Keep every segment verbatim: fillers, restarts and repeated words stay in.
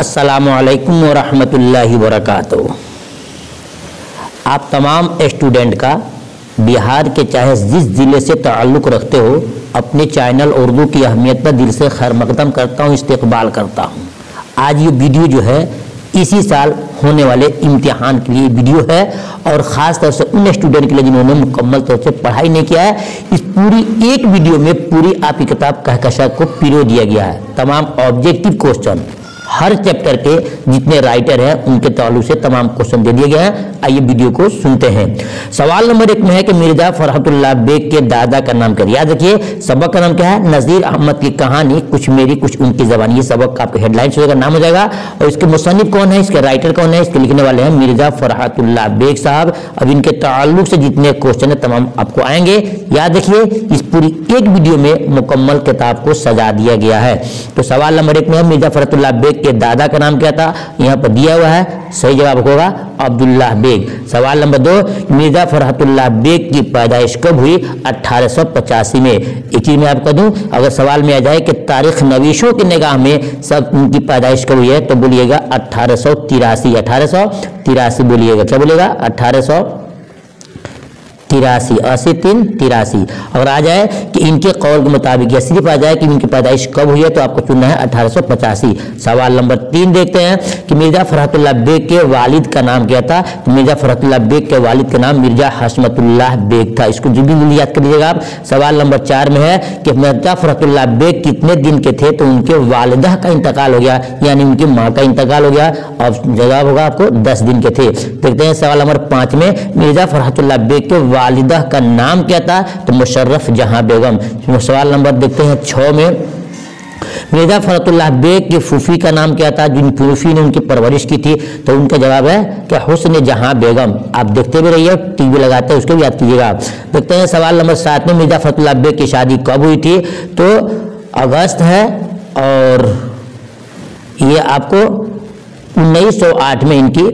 अस्सलामु अलैकुम व रहमतुल्लाहि व बरकातुहू। आप तमाम स्टूडेंट का बिहार के चाहे जिस ज़िले से ताल्लुक़ रखते हो, अपने चैनल उर्दू की अहमियत पर दिल से खैर मकदम करता हूँ, इस्तकबाल करता हूँ। आज ये वीडियो जो है इसी साल होने वाले इम्तिहान के लिए वीडियो है और ख़ास तौर से उन स्टूडेंट के लिए जिन्होंने मुकम्मल तौर से पढ़ाई नहीं किया है। इस पूरी एक वीडियो में पूरी आपकी किताब कहकशा को पिरो दिया गया है। तमाम ऑब्जेक्टिव क्वेश्चन हर चैप्टर के जितने राइटर हैं उनके ताल्लुक से तमाम क्वेश्चन दे दिए गए हैं। आइए वीडियो को सुनते हैं। सवाल नंबर एक में है कि मिर्जा फरहतुल्लाह बेग के दादा का नाम क्या है। याद रखिए सबक का नाम क्या है, नज़ीर अहमद की कहानी कुछ मेरी कुछ उनकी ज़बानी। ये सबक का आपके हेडलाइन से नाम हो जाएगा। और इसके मुसन्निफ कौन है, इसके राइटर कौन है, इसके लिखने वाले हैं मिर्जा फरहतुल्लाह बेग साहब। अब इनके ताल्लुक से जितने क्वेश्चन है तमाम आपको आएंगे। याद रखिए इस पूरी एक वीडियो में मुकम्मल किताब को सजा दिया गया है। तो सवाल नंबर एक में है मिर्जा फरहतुल्लाह बेग के दादा का नाम क्या था, यहाँ पर दिया हुआ है। सही जवाब होगा अब्दुल्लाह बेग। सवाल नंबर दो, मिर्जा फरहतुल्लाह बेग की पैदाइश कब हुई, अठारह सौ पचासी में। एक चीज मैं आपको दूं, अगर सवाल में आ जाए कि तारीख नवीशों की निगाह में सब उनकी पैदाइश कब हुई है तो बोलिएगा अठारह सौ तिरासी। अठारह सौ तिरासी बोलिएगा, क्या बोलेगा, अठारह सौ तिरासी। अस्सी तीन तिरासी। अगर आ जाए कि इनके कौल के मुताबिक या सिर्फ आ जाए कि इनकी पैदाइश कब हुई है तो आपको चुनना है अठारह सौ पचासी। सवाल नंबर तीन देखते हैं कि मिर्जा फरहतुल्लाह बेग के वालिद का नाम क्या था। तो मिर्जा फरहतुल्लाह बेग के वालिद का नाम मिर्जा हशमतुल्लाह बेग था। इसको जल्दी जल्दी याद कर लीजिएगा आप। सवाल नंबर चार में है कि मिर्जा फरहतुल्लाह बेग कितने दिन के थे तो उनके वालिदा का इंतकाल हो गया, यानी उनकी माँ का इंतकाल हो गया। अब जवाब होगा आपको दस दिन के थे। देखते हैं सवाल नंबर पाँच में मिर्जा फरहतुल्लाह बेग के वालिदा का नाम क्या था तो मुशर्रफ जहां बेगम। सवाल नंबर देखते हैं छह में मिर्जा फरहतुल्लाह बेग की फूफी का नाम क्या था, जिन फूफी ने उनकी परवरिश की थी तो उनका जवाब है कि हुस्न जहां बेगम। आप देखते भी रहिए, टीवी लगाते हैं उसको भी याद कीजिएगा। देखते हैं सवाल नंबर सात में मिर्जा फरहतुल्लाह बेग की शादी कब हुई थी तो अगस्त है और ये आपको उन्नीस सौ आठ में इनकी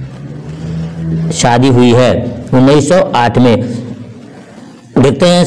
शादी हुई है, उन्नीस सौ आठ में। देखते हैं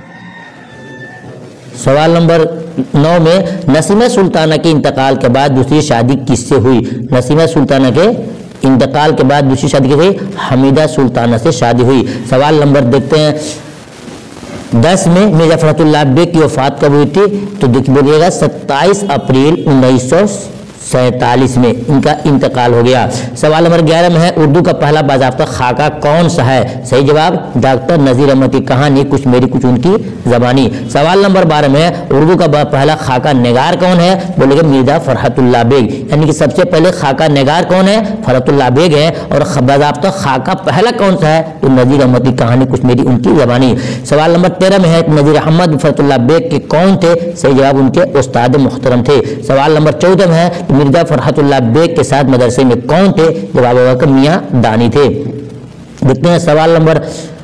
सवाल नंबर नौ में नसीमा सुल्ताना के इंतकाल के बाद दूसरी शादी किससे हुई। नसीमा सुल्ताना के इंतकाल के बाद दूसरी शादी किससे हुई, हमीदा सुल्ताना से शादी हुई। सवाल नंबर देखते हैं दस में मिर्जा फरहतुल्लाह बेग की वफात कब हुई थी तो देखिए बोलिएगा सत्ताईस अप्रैल उन्नीस सौ सैतालीस में इनका इंतकाल हो गया। सवाल नंबर ग्यारह में है उर्दू का पहला बाज़ाब्ता खाका कौन सा है। सही जवाब डॉक्टर नज़ीर अहमद की कहानी कुछ मेरी कुछ उनकी ज़बानी। सवाल नंबर बारह में है उर्दू का पहला खाका निगार कौन है, बोलेंगे मिर्जा फरहतुल्लाह बेग, यानी कि सबसे पहले खाका निगार कौन है, फरहतुल्लाह बेग है। और बाज़ाब्ता खाका पहला कौन सा है तो नज़ीर अहमद की कहानी कुछ मेरी उनकी ज़बानी। सवाल नंबर तेरह में है नज़ीर अहमद फरहतुल्लाह बेग के कौन थे, सही जवाब उनके उस्ताद मुहतरम थे। सवाल नंबर चौदह में है मिर्जा फरहतुल्लाह बेग के साथ मदरसे में कौन थे, जवाब होगा कि मियां दानी थे। देखते हैं सवाल नंबर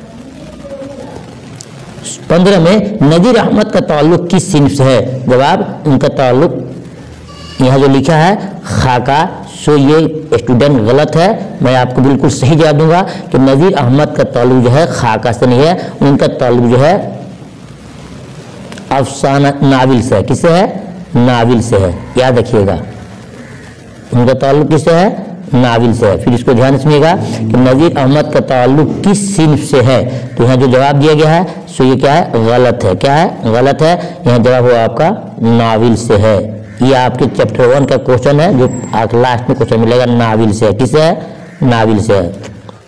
पंद्रह में नज़ीर अहमद का ताल्लुक किस सिन्फ से है, जवाब उनका ताल्लुक यहाँ जो लिखा है खाका, सो ये स्टूडेंट गलत है। मैं आपको बिल्कुल सही जवाब दूंगा कि नज़ीर अहमद का ताल्लुक जो है खाका से नहीं है, उनका ताल्लुक जो है अफसाना नाविल से है। किससे है, नाविल से है। याद रखिएगा उनका ताल्लुक किससे है, नाविल से है। फिर इसको ध्यान सुनिएगा कि नज़ीर अहमद का ताल्लुक किस सिन्फ से है तो यहाँ जो जवाब दिया गया है सो ये क्या है, गलत है। क्या है, गलत है। यहाँ जवाब होगा आपका नाविल से है। ये आपके चैप्टर वन का क्वेश्चन है जो आप लास्ट में क्वेश्चन मिलेगा, नाविल से है। किससे है, नाविल से है।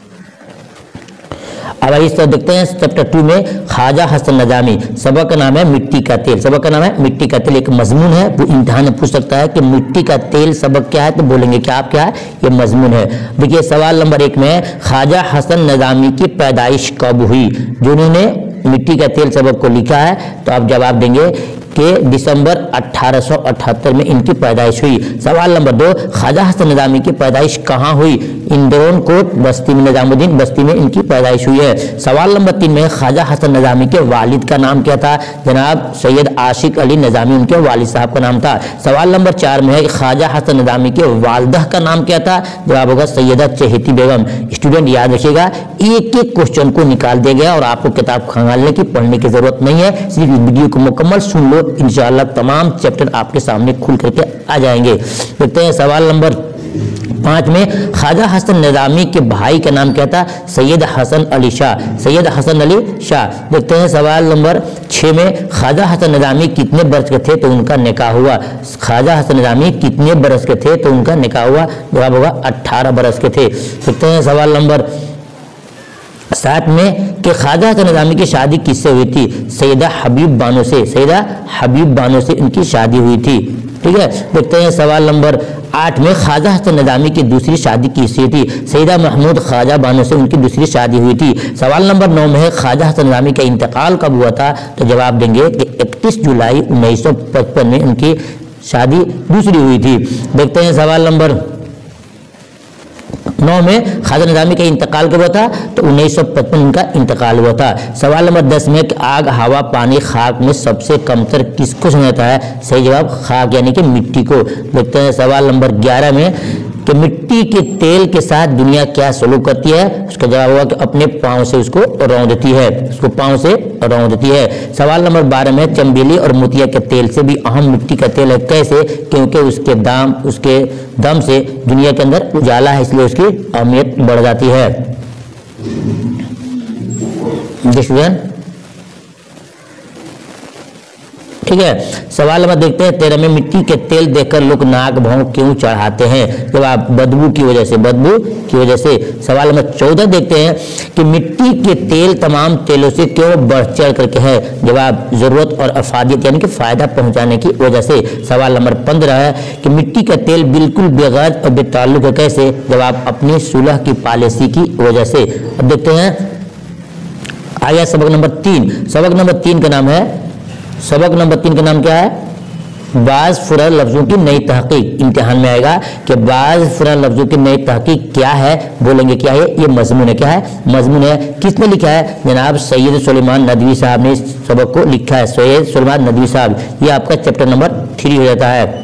अब इस तरह देखते हैं चैप्टर टू में ख्वाजा हसन नज़ामी। सबक का नाम है मिट्टी का तेल। सबक का नाम है मिट्टी का तेल। एक मजमून है, वो इम्तिहान में पूछ सकता है कि मिट्टी का तेल सबक क्या है तो बोलेंगे क्या आप क्या है, ये मजमून है। देखिए सवाल नंबर एक में ख्वाजा हसन नज़ामी की पैदाइश कब हुई। जो उन्होंने मिट्टी का तेल सबक को लिखा है तो आप जवाब देंगे कि दिसंबर अठारह सौ अठहत्तर में इनकी पैदाइश हुई। सवाल नंबर दो ख्वाजा हसन नज़ामी की पैदाइश कहाँ हुई, इंदौर कोट बस्ती में, निजामुद्दीन बस्ती में इनकी पैदाइश हुई है। सवाल नंबर तीन में ख्वाजा हसन नज़ामी के वालिद का नाम क्या था, जनाब सैयद आशिक अली नज़ामी उनके वालिद साहब का नाम था। सवाल नंबर चार में है ख्वाजा हसन नज़ामी के वालदा का नाम क्या था, जवाब होगा सैयदा चहेती बेगम। स्टूडेंट याद रखिएगा एक एक क्वेश्चन को निकाल दिया गया और आपको किताब खंगालने की पढ़ने की जरूरत नहीं है, सिर्फ वीडियो को मुकम्मल सुन लो, पूर्वक इंशाअल्लाह तमाम चैप्टर आपके सामने खुल करके आ जाएंगे। देखते हैं सवाल नंबर पाँच में, ख्वाजा हसन निज़ामी के भाई का नाम क्या था? सैयद हसन अली शाह, सैयद हसन अली शाह। देखते हैं सवाल नंबर छः में, ख्वाजा हसन निज़ामी कितने बरस के थे तो उनका निकाह हुआ? ख्वाजा हसन निज़ामी कितने बरस के थे तो उनका निकाह हुआ? जवाब होगा अट्ठारह बरस के थे। देखते हैं सवाल नंबर साथ में कि ख्वाजा हसन निज़ामी की शादी किससे हुई थी? सैयदा हबीब बानो से, सैयदा हबीब बानो से उनकी शादी हुई थी। ठीक है। देखते हैं सवाल नंबर आठ में, ख्वाजा हसन निज़ामी की दूसरी शादी किससे थी? सैयदा महमूद ख्वाजा बानो से उनकी दूसरी शादी हुई थी। सवाल नंबर नौ में है, ख्वाजा हसन निज़ामी का इंतकाल कब हुआ था? तो जवाब देंगे कि इकतीस जुलाई उन्नीस सौ पचपन में उनकी शादी दूसरी हुई थी। देखते हैं सवाल नंबर नौ में, ख्वाजा निज़ामी का इंतकाल कब हुआ था? तो उन्नीस सौ पचपन उनका इंतकाल हुआ था। सवाल नंबर दस में, आग, हवा, पानी, खाक में सबसे कमतर किसको समझा जाता है? सही जवाब खाक यानी कि मिट्टी को। देखते हैं सवाल नंबर ग्यारह में कि मिट्टी के तेल के साथ दुनिया क्या सलूक करती है? उसका जवाब होगा कि अपने पाँव से उसको रौंदती है, उसको पाँव से रौंदती है। सवाल नंबर बारह में, चमेली और मोतिया के तेल से भी अहम मिट्टी का तेल है। कैसे? क्योंकि उसके दाम उसके दम से दुनिया के अंदर उजाला है, इसलिए उसकी अहमियत बढ़ जाती है। ठीक है। सवाल नंबर देखते हैं तेरह में, मिट्टी के तेल देखकर लोग नाक भौं क्यों चढ़ाते हैं? जवाब बदबू की वजह से, बदबू की वजह से। सवाल नंबर चौदह देखते हैं कि मिट्टी के तेल तमाम तेलों से क्यों बढ़ चढ़ करके है? जवाब जरूरत और अफादियत यानी कि फायदा पहुंचाने की वजह से। सवाल नंबर पंद्रह है कि मिट्टी का तेल बिल्कुल बेगर्ज और बेताल्लुक है। कैसे? जवाब अपनी सुलह की पॉलिसी की वजह से। अब देखते हैं आया सबक नंबर तीन। सबक नंबर तीन का नाम है सबक नंबर तीन का नाम क्या है? बाज़ फुरा लफ्ज़ों की नई तहकीक। इम्तिहान में आएगा कि बाज़ फुरा लफ्ज़ों की नई तहकीक क्या है, बोलेंगे क्या है? ये मजमून है। क्या है? मजमून है। किसने लिखा है? जनाब सैयद सुलेमान नदवी साहब ने इस सबक को लिखा है। सैयद सुलेमान नदवी साहब। ये आपका चैप्टर नंबर थ्री हो जाता है।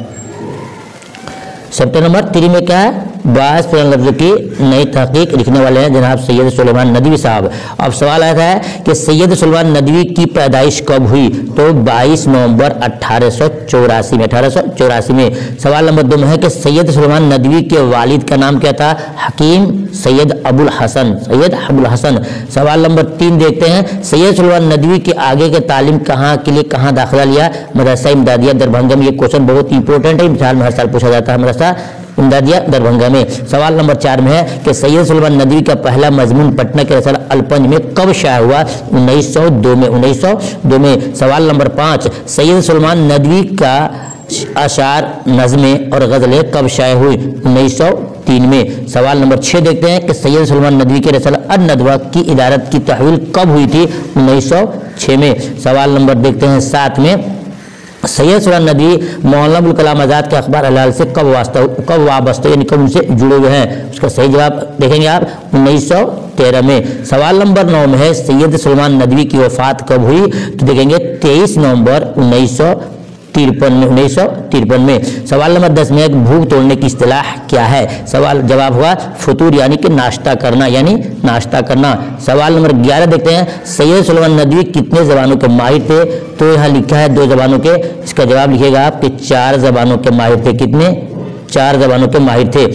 चैप्टर नंबर थ्री में क्या है? बाज़ फुरा लफ्ज़ों की नई तहकीक लिखने वाले हैं जनाब सैयद सुलेमान नदवी साहब। अब सवाल आया है कि सैयद सुलेमान नदवी की पैदाइश कब हुई? तो बाईस नवंबर अठारह सौ चौरासी में, अठारह सौ चौरासी में। सवाल नंबर दो में है कि सैयद सुलेमान नदवी के वालिद का नाम क्या था? हकीम सैयद अबुल हसन, सैयद अबुल हसन। सवाल नंबर तीन देखते हैं, सैयद सुलेमान नदवी के आगे के तालीम कहाँ के लिए कहाँ दाखिला लिया? मदरसा इमदादिया दरभंगा में। ये क्वेश्चन बहुत इंपॉर्टेंट है, इम्तिहान में हर साल पूछा जाता है। मदरसा इमदादिया दरभंगा में। सवाल नंबर चार में है कि सैयद सुलेमान नदवी का पहला मजमून पटना के रसाला अलपंज में कब शाया हुआ? उन्नीस सौ दो में, उन्नीस सौ दो में। सवाल नंबर पाँच, सैयद सुलेमान नदवी का अशार, नज़में और गज़लें कब शाया हुई? उन्नीस सौ तीन में। सवाल नंबर छः देखते हैं कि सैयद सुलेमान नदवी के रसाला अन-नदवा की इदारत की तहवील कब हुई थी? उन्नीस सौ छः में। सवाल नंबर देखते हैं सात में, सैयद सुलेमान नदवी मौलाना अबुल कलाम आज़ाद के अखबार अल-हिलाल से कब वास्ता कब वाबस्ते यानी कब उनसे जुड़े हुए हैं? उसका सही जवाब देखेंगे आप उन्नीस सौ तेरह में। सवाल नंबर नौ में है सैयद सुलेमान नदवी की वफात कब हुई? तो देखेंगे तेईस नवंबर उन्नीस सौ तिरपन में, उन्नीस सौ तिरपन में। सवाल नंबर दस में, एक भूख तोड़ने की इस्तिलाह क्या है? सवाल जवाब हुआ फतूर यानी कि नाश्ता करना, यानी नाश्ता करना। सवाल नंबर ग्यारह देखते हैं, सैयद सुलेमान नदवी कितने जबानों के माहिर थे? तो यहाँ लिखा है दो जबानों के। इसका जवाब लिखिएगा आप कि चार जबानों के माहिर थे। कितने? चार जबानों के माहिर थे,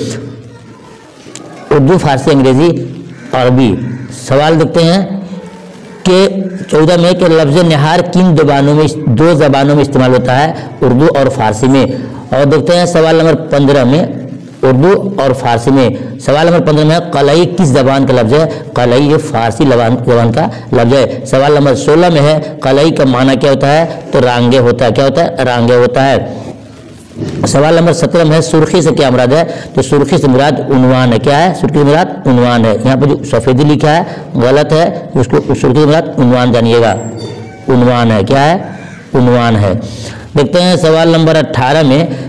उर्दू, फारसी, अंग्रेजी, अरबी। सवाल देखते हैं कि चौदह में कि लफ्ज़ निहार किन जबानों में दो जबानों में इस्तेमाल होता है? उर्दू और फारसी में। और देखते हैं सवाल नंबर पंद्रह में उर्दू और फारसी में। सवाल नंबर पंद्रह में कलई किस जबान का लफ्ज़ है? कलई ये फारसी जबान का लफ्ज़ है। सवाल नंबर सोलह में है कलई का माना क्या होता है? तो रांगे होता है। क्या होता है? रांगे होता है। सवाल नंबर सत्रह में है सुर्खी से क्या मुराद है? तो सुर्खी से मुराद उन्वान है। क्या है? सुर्खी से मुराद उन्वान है। यहाँ पर जो सफ़ेदी लिखा है गलत है, उसको सुर्खी से मुराद उन्वान जानिएगा। उन्वान है। क्या है? उन्वान है। देखते हैं सवाल नंबर अट्ठारह में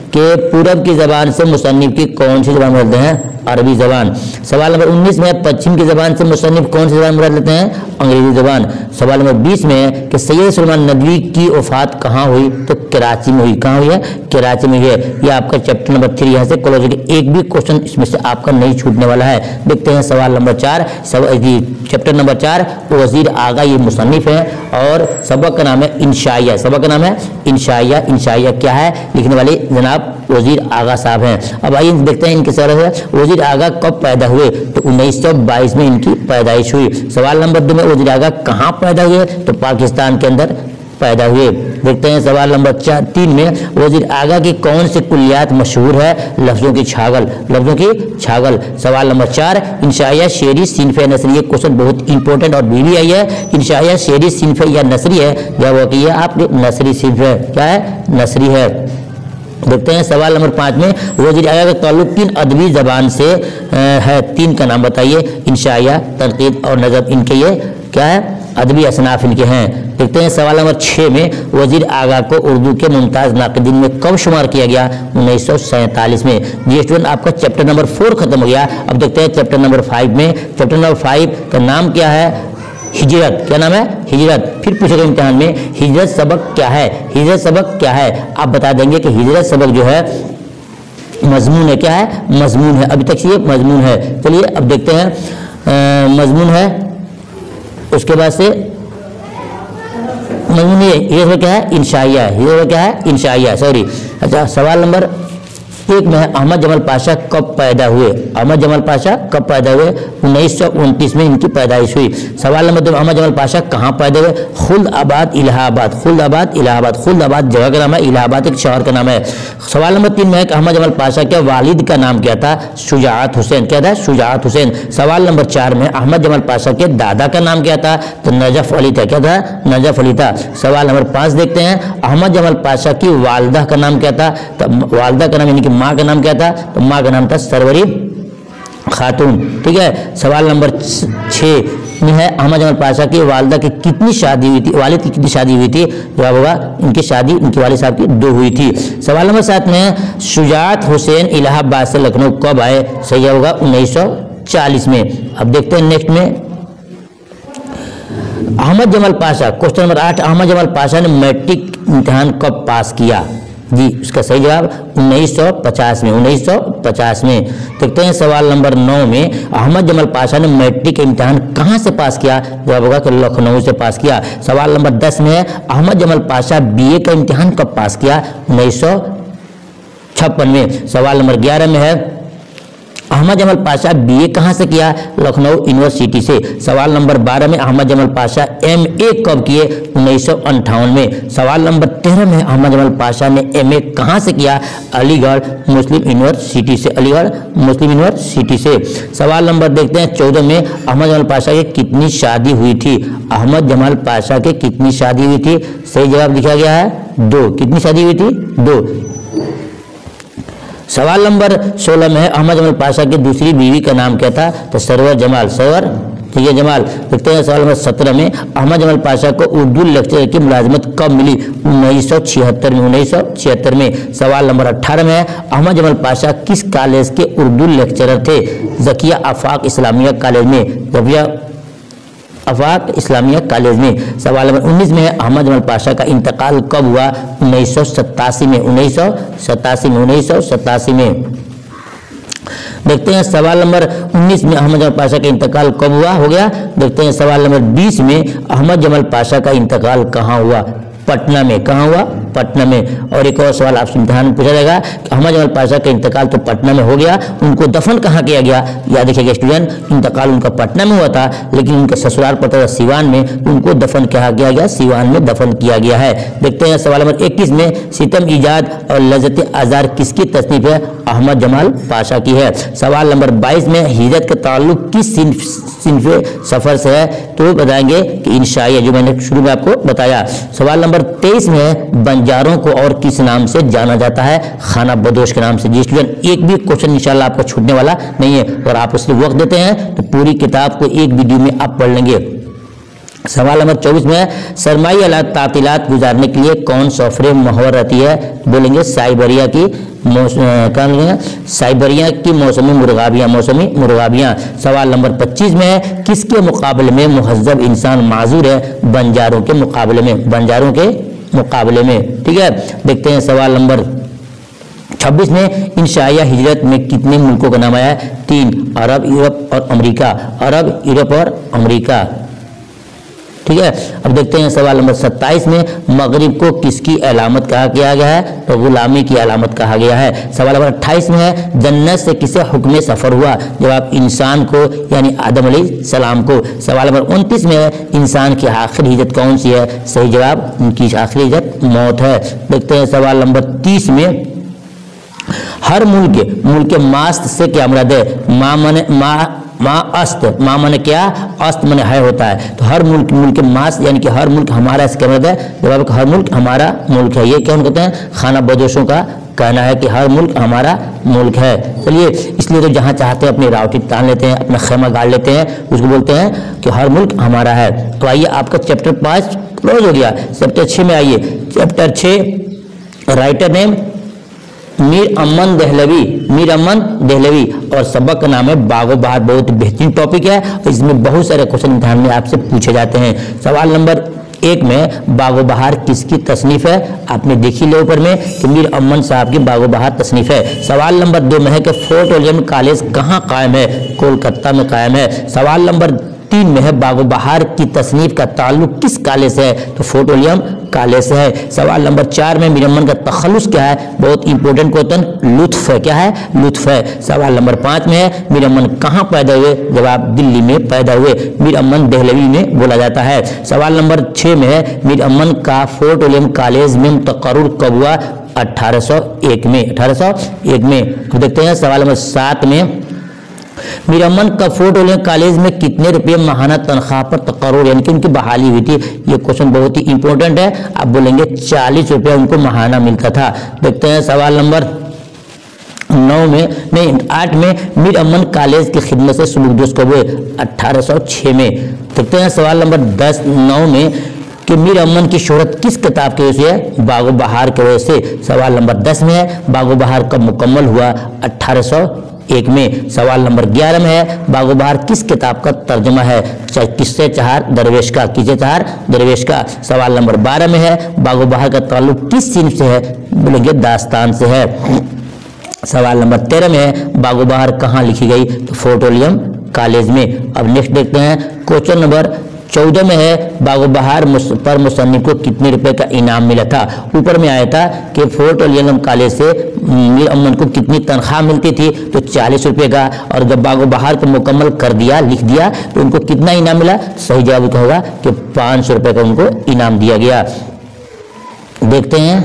कि पूरब की जबान से मुसन्निफ की कौन सी जबान बोलते हैं? अरबी जबान। सवाल नंबर उन्नीस में पश्चिम की जबान से मुसन्निफ कौन सी जबान मुराद लेते हैं? अंग्रेजी जबान। सवाल नंबर बीस में है कि सैयद सुलेमान नदवी की वफात कहाँ हुई? तो कराची में हुई। कहाँ हुई है? कराची में हुई है। ये आपका चैप्टर नंबर थ्री यहाँ से क्लोज हो गया। एक भी क्वेश्चन इसमें से आपका नहीं छूटने वाला है। देखते हैं सवाल नंबर चार। चैप्टर नंबर चार वजीर आगा ये मुसन्निफ है और सबक का नाम है इंशाइया। सबक का नाम है इंशाइया। इंशाइया क्या है? लिखने वाले जनाब वजीर आगा साहब हैं। अब आइए देखते हैं इनके सर से वजीर आगा कब पैदा हुए? तो उन्नीस सौ बाईस में इनकी पैदाइश हुई। सवाल नंबर दो में वजीर आगा कहाँ पैदा हुए? तो पाकिस्तान के अंदर पैदा हुए। देखते हैं सवाल नंबर चार तीन में वजीर आगा की कौन सी कुलियात मशहूर है? लफ्जों की छागल। लफ्जों की छागल। सवाल नंबर चार इंशाइया शेरी सिनफ नसरी। ये क्वेश्चन बहुत इंपॉर्टेंट और भी आई है। इंशाइया शेरी सिनफ या नसरी है या वो की है आपके नसरी सिनफ है। क्या है? नसरी है। देखते हैं सवाल नंबर पाँच में वजीर आगा का ताल्लुक किन अदबी जबान से है? तीन का नाम बताइए। इंशाइया, तनकीद और नज़म। इनके ये क्या है? अदबी असनाफ इनके हैं। देखते हैं सवाल नंबर छः में वजीर आगा को उर्दू के मुमताज़ नाक़दीन में कब शुमार किया गया? उन्नीस सौ सैंतालीस में। जी स्टूडेंट आपका चैप्टर नंबर फोर खत्म हो गया। अब देखते हैं चैप्टर नंबर फाइव में। चैप्टर नंबर फाइव का नाम क्या है? हिजरत। क्या नाम है? हिजरत। फिर पूछेगा इम्तिहान में हिजरत सबक क्या है? हिजरत सबक क्या है? आप बता देंगे कि हिजरत सबक जो है मजमून है। क्या है? मजमून है। अभी तक ये मजमून है। चलिए अब देखते हैं मजमून है। उसके बाद से मजमून ये क्या है? इंशाइया। ये क्या है? इंशाइया। सॉरी। अच्छा सवाल नंबर एक में है अहमद जमाल पाशा कब पैदा हुए? अहमद जमाल पाशा कब पैदा हुए? उन्नीस सौ उनतीस में इनकी पैदाइश हुई। सवाल नंबर दो अहमद जमाल पाशा कहाँ पैदा हुए? खुल्दाबाद इलाहाबाद। खुल्दाबाद इलाहाबाद। खुल्दाबाद जगह का नाम है, इलाहाबाद एक शहर का नाम है। सवाल नंबर तीन में है कि अहमद जमाल पाशा के वालिद का नाम क्या था? शुजाअत हुसैन। क्या था? शुजाअत हुसैन। सवाल नंबर चार में अहमद जमाल पाशा के दादा का नाम क्या था? तो नजफ अली था। क्या था? नजफ अली था। सवाल नंबर पाँच देखते हैं अहमद जमाल पाशा की वालदा का नाम क्या था? तो वालदा का नाम यानी कि माँ का नाम क्या था? तो माँ का नाम था सरवरी खातून। ठीक है। सवाल नंबर छः में है अहमद जमाल पाशा की वालदा की कितनी शादी हुई थी? वालिद की कितनी शादी हुई थी? जवाब होगा इनकी शादी इनके वालिद साहब की दो हुई थी। सवाल नंबर सात में है शुजाअत हुसैन इलाहाबाद से लखनऊ कब आए? सही होगा उन्नीस सौ चालीस में। अब देखते हैं नेक्स्ट में अहमद जमाल पाशा। क्वेश्चन नंबर आठ अहमद जमाल पाशा ने मैट्रिक इम्तिहान कब पास किया? जी उसका सही जवाब उन्नीस सौ पचास में। उन्नीस सौ पचास में। देखते हैं सवाल नंबर नौ में अहमद जमाल पाशा ने मैट्रिक इम्तिहान कहाँ से पास किया? जवाब होगा कि लखनऊ से पास किया। सवाल नंबर दस में है अहमद जमाल पाशा बीए का इम्तिहान कब पास किया? उन्नीस सौ छप्पन में। सवाल नंबर ग्यारह में है अहमद जमाल पाशा बीए कहाँ से किया? लखनऊ यूनिवर्सिटी से। सवाल नंबर बारह में अहमद जमाल पाशा एमए कब किए? उन्नीस सौ अंठावन में। सवाल नंबर तेरह में अहमद जमाल पाशा ने एमए कहाँ से किया? अलीगढ़ मुस्लिम यूनिवर्सिटी से। अलीगढ़ मुस्लिम यूनिवर्सिटी से। सवाल नंबर देखते हैं चौदह में अहमद जमाल पाशा की कितनी शादी हुई थी? अहमद जमाल पाशा के कितनी शादी हुई थी? सही जवाब लिखा गया है दो। कितनी शादी हुई थी? दो। सवाल नंबर सोलह में है अहमद जमाल पाशा की दूसरी बीवी का नाम क्या था? तो सरवर जमाल। सरवर ठीक है जमाल। देखते हैं सवाल नंबर सत्रह में अहमद जमाल पाशा को उर्दू लेक्चरर की मुलाजमत कब मिली? उन्नीस सौ छिहत्तर में। उन्नीस सौ छिहत्तर में। सवाल नंबर अट्ठारह में है अहमद जमाल पाशा किस कॉलेज के उर्दू लेक्चरर थे? जकिया आफाक इस्लामिया कॉलेज में। जकिया आफाक इस्लामिया कॉलेज में। सवाल नंबर उन्नीस में है अहमद जमाल पाशा का इंतकाल कब हुआ? उन्नीस सौ सतासी में। उन्नीस सौ सतासी में। उन्नीस सौ सतासी में। देखते हैं सवाल नंबर उन्नीस में अहमद जमाल पाशा का इंतकाल कब हुआ? हो गया। देखते हैं सवाल नंबर बीस में अहमद जमाल पाशा का इंतकाल कहाँ हुआ? पटना में। कहाँ हुआ? पटना में। और एक और सवाल आपसे इम्तिहान में पूछा जाएगा कि अहमद जमाल पाशा का इंतकाल तो पटना में हो गया, उनको दफन कहाँ किया गया? याद रखिएगा स्टूडेंट, इंतकाल उनका पटना में हुआ था लेकिन उनका ससुराल पड़ता था सिवान में, उनको दफन कहाँ किया गया? सिवान में दफन किया गया है। देखते हैं सवाल नंबर इक्कीस में सितम ईजाद और लज्जत आज़ार किसकी तसनीफ है? अहमद जमाल पाशा की है। सवाल नंबर बाईस में हिजरत का ताल्लुक किस सिन्फ सिन्फ सफ़र से है? तो बताएंगे कि इंशाइया, जो मैंने शुरू में आपको बताया। सवाल नंबर तेईस में बंजारों को और किस नाम से जाना जाता है? खाना बदोश के नाम से। जी स्टूडेंट, एक भी क्वेश्चन इंशाल्लाह आपका छूटने वाला नहीं है और आप उसके वक्त देते हैं तो पूरी किताब को एक वीडियो में आप पढ़ लेंगे। सवाल नंबर चौबीस में है सरमाई अला तातीलात गुजारने के लिए कौन सी अफरे मुहव्वर रहती है? बोलेंगे साइबेरिया की क्या बोलेंगे साइबेरिया की मौसमी मुर्गाबियाँ मौसमी मुर्गाबियाँ। सवाल नंबर पच्चीस में है किसके मुकाबले में मुहज्जब इंसान माजूर है? बंजारों के मुकाबले में बंजारों के मुकाबले में। ठीक है, देखते हैं सवाल नंबर छब्बीस में इंशाया हिजरत में कितने मुल्कों का नाम आया है? तीन, अरब, यूरोप और अमेरिका। अरब, यूरोप और अमेरिका। ठीक है, अब देखते हैं सवाल नंबर सत्ताईस में मगरिब को किसकी अलामत कहा किया गया है? तो गुलामी की अलामत कहा गया है। सवाल नंबर अट्ठाईस में है जन्नत से किसे हुक्म सफर हुआ? जवाब इंसान को यानी आदम अलैहिस्सलाम को। सवाल नंबर उनतीस में है इंसान की आखिरी हिजरत कौन सी है? सही जवाब उनकी आखिरी हिजरत मौत है। देखते हैं सवाल नंबर तीस में हर मुल्क मुल्क मास्त से क्या मुराद है? माँ मने माँ माँ अस्त, माँ मने क्या? अस्त मने है होता है। तो हर मुल्क मुल्क मास्त यानी कि हर मुल्क हमारा इसके मुराद है। जवाब हर मुल्क हमारा मुल्क है। ये क्या कहते हैं? खाना बदोशों का कहना है कि हर मुल्क हमारा मुल्क है। चलिए, इसलिए तो जहाँ चाहते हैं अपनी रावटी तान लेते हैं, अपना खेमा गाड़ लेते हैं, उसको बोलते हैं कि हर मुल्क हमारा है। तो आइए आपका चैप्टर पाँच क्लोज हो गया। चैप्टर छः में आइए। चैप्टर छः राइटर नेम मीर अमन दहलवी, मीर अमन दहलवी और सबक का नाम है बागो बहार। बहुत बेहतरीन टॉपिक है और इसमें बहुत सारे क्वेश्चन इम्तिहान में आपसे पूछे जाते हैं। सवाल नंबर एक में बागो बहार किसकी तसनीफ है? आपने देखी ले ऊपर में कि मीर अमन साहब की बागो बहार तसनीफ है। सवाल नंबर दो में है कि फोर्ट विलियम कॉलेज कहाँ कायम है? कोलकाता में कायम है। सवाल नंबर तीन में है बागो बहार की तसनीफ का ताल्लुक किस काले से है? तो फोर्ट विलियम काले से है। सवाल नंबर चार में मीर अमन का तखल्लुस क्या है? बहुत इंपॉर्टेंट क्वेश्चन, लुत्फ है। क्या है? लुत्फ है। सवाल नंबर पाँच में है मीर अमन कहाँ पैदा हुए? जवाब दिल्ली में पैदा हुए। मीर अमन दहलवी में बोला जाता है। सवाल नंबर छः में है मीर अमन का फोर्ट विलियम कॉलेज में तकर्रुर कब हुआ? अठारह सौ एक में। अठारह सौ एक में। तो देखते हैं सवाल नंबर सात में मीर अमन का फोर्ट विलियम कॉलेज में कितने रुपये माहाना तनख्वाह पर तकर्रुर यानी कि उनकी बहाली हुई थी? ये क्वेश्चन बहुत ही इंपॉर्टेंट है। आप बोलेंगे चालीस रुपये उनको माहाना मिलता था। देखते हैं सवाल नंबर नौ में नहीं आठ में मीर अमन कॉलेज की खिदमत से सुलूक कब हुए? अठारह सौ छः में। देखते हैं सवाल नंबर दस नौ में कि मीर अमन की शोहरत किस किताब की वजह से है? बागो बहार की वजह से। सवाल नंबर दस में है बागो बहार कब मुकम्मल हुआ? अठारह सौ एक में। सवाल नंबर ग्यारह में है बागो बहार किस किताब का तर्जुमा है? किससे चार दरवेश का। किससे चार दरवेश का। सवाल नंबर बारह में है बागो बहार का ताल्लुक किस सिन्फ से है? बोलेंगे दास्तान से है। सवाल नंबर तेरह में है बागो बहार कहाँ लिखी गई? तो फोर्ट विलियम कॉलेज में। अब नेक्स्ट देखते हैं क्वेश्चन नंबर चौदह में है बागो बहार पर मुसन्निफ को कितने रुपए का इनाम मिला था? ऊपर में आया था कि फोर्ट विलियम कॉलेज से मीर अमन को कितनी तनख्वाह मिलती थी? तो चालीस रुपये का। और जब बागो बहार को मुकम्मल कर दिया, लिख दिया, तो उनको कितना इनाम मिला? सही जवाब क्या होगा कि पाँच सौ रुपये का उनको इनाम दिया गया। देखते हैं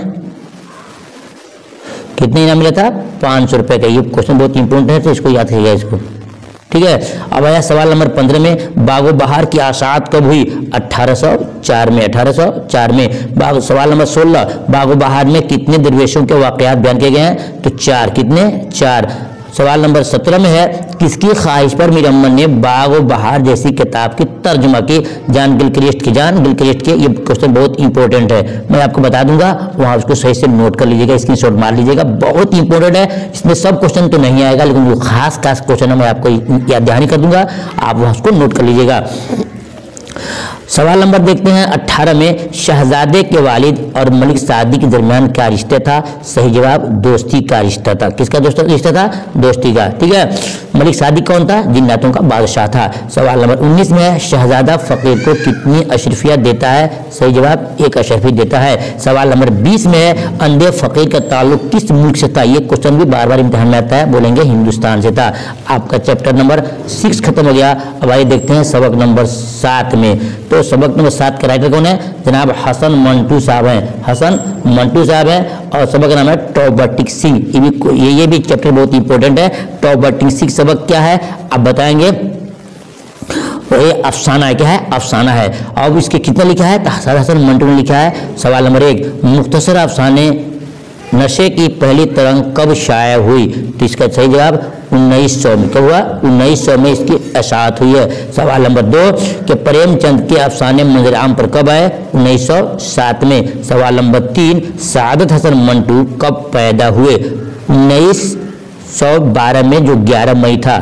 कितने इनाम मिला था? पाँच सौ रुपये का। ये क्वेश्चन बहुत इंपॉर्टेंट है तो इसको याद रखिएगा इसको। ठीक है, अब आया सवाल नंबर पंद्रह में बागो बहार की आशात कब हुई? अठारह सौ चार में। अठारह सौ चार में। बाग सवाल नंबर सोलह बागो बहार में कितने दरवेशों के वाकयात बयान किए गए हैं? तो चार। कितने? चार। सवाल नंबर सत्रह में है किसकी ख्वाहिश पर मीर अमन ने बागो बहार जैसी किताब की तर्जुमा की? जान गिलक्रिस्ट की। जान गिलक्रिस्ट के। ये क्वेश्चन बहुत इंपॉर्टेंट है, मैं आपको बता दूंगा, वहाँ उसको सही से नोट कर लीजिएगा, स्क्रीनशॉट मार लीजिएगा। बहुत इंपॉर्टेंट है। इसमें सब क्वेश्चन तो नहीं आएगा लेकिन जो खास खास क्वेश्चन है मैं आपको याद दहानी कर दूंगा, आप वहाँ उसको नोट कर लीजिएगा। सवाल नंबर देखते हैं अठारह में शहजादे के वालिद और मलिक सादी के दरमियान क्या रिश्ता था? सही जवाब दोस्ती का रिश्ता था। किसका दोस्ती रिश्ता था? दोस्ती का। ठीक है, मलिक सादी कौन था? जिन्नातों का बादशाह था। सवाल नंबर उन्नीस में है शहजादा फकीर को कितनी अशरफियत देता है? सही जवाब एक अशरफियत देता है। सवाल नंबर बीस में है अंधे फकीर का ताल्लुक किस मुल्क से था? ये क्वेश्चन भी बार बार इम्तिहान में आता है, बोलेंगे हिंदुस्तान से था। आपका चैप्टर नंबर सिक्स खत्म हो गया। अब आइए देखते हैं सबक नंबर सात में। तो सबक नंबर सात के राइटर कौन है? जनाब हसन मंटू साहब हैं। हसन मंटू साहब हैं और सबक का नाम है टॉबटिक सिंह। ये भी ये, ये भी चैप्टर बहुत इंपॉर्टेंट है। टॉबटिक सिंह सबक क्या है आप बताएंगे? ये अफसाना है। क्या है? अफसाना है। अब इसके कितना लिखा है? तो हसन मंटू ने लिखा है। सवाल नंबर एक मुख्तसर अफसाने नशे की पहली तरंग कब शाया हुई? तो इसका सही जवाब उन्नीस सौ में। कब हुआ? उन्नीस सौ में इसकी अशात हुई है। सवाल नंबर दो कि प्रेमचंद के अफसाने मंजर आम पर कब आए? उन्नीस सौ सात में। सवाल नंबर तीन सादत हसन मंटू कब पैदा हुए? उन्नीस सौ बारह में, जो ग्यारह मई था।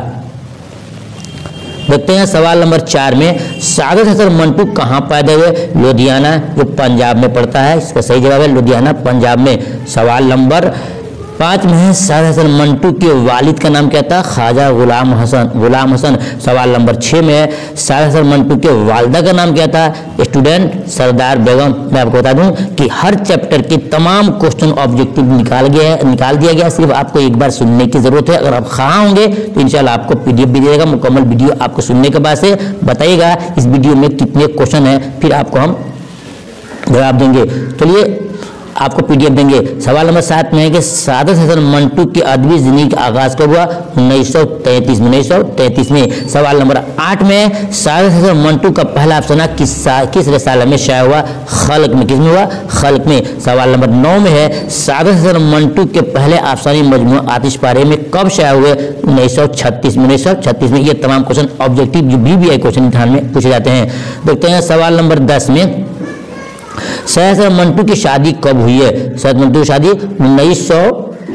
देखते हैं सवाल नंबर चार में सादत हसन मंटू कहाँ पैदा हुए? लुधियाना, जो पंजाब में पड़ता है। इसका सही जवाब है लुधियाना, पंजाब में। सवाल नंबर पाँच में है सादत हसन मंटू के वालिद का नाम क्या था? ख्वाजा गुलाम हसन, गुलाम हसन। सवाल नंबर छः में है सादत हसन मंटू के वालिदा का नाम क्या था? स्टूडेंट सरदार बेगम। मैं आपको बता दूं कि हर चैप्टर के तमाम क्वेश्चन ऑब्जेक्टिव निकाल गया निकाल दिया गया, सिर्फ आपको एक बार सुनने की जरूरत है। अगर आप खा होंगे तो इंशाल्लाह आपको पीडीएफ भी देगा, मुकम्मल वीडियो आपको सुनने के बाद से बताइएगा इस वीडियो में कितने क्वेश्चन है, फिर आपको हम जवाब देंगे। चलिए आपको पीडीएफ देंगे। सवाल नंबर सात में है कि सादत हसन मंटू की अदबी जिंदगी का आगाज कब हुआ? उन्नीस सौ तैंतीस में, उन्नीस सौ तैंतीस में। सवाल नंबर आठ में सादत हसन मंटू का पहला अफसाना किस किस रसाले में शाया हुआ? खल्क में। किसमें हुआ? खल्क में। सवाल नंबर नौ में है सादत हसन मंटू के पहले अफसानी मजमूआ आतिशपारे में कब शाया हुए? उन्नीस सौ छत्तीस में, उन्नीस सौ छत्तीस में। ये तमाम क्वेश्चन ऑब्जेक्टिव जो बीबीआई क्वेश्चन इम्तिहान में पूछे जाते हैं। देखते हैं सवाल नंबर दस में सैयद मंटू की शादी कब हुई है? सैयद मंटू की शादी उन्नीस सौ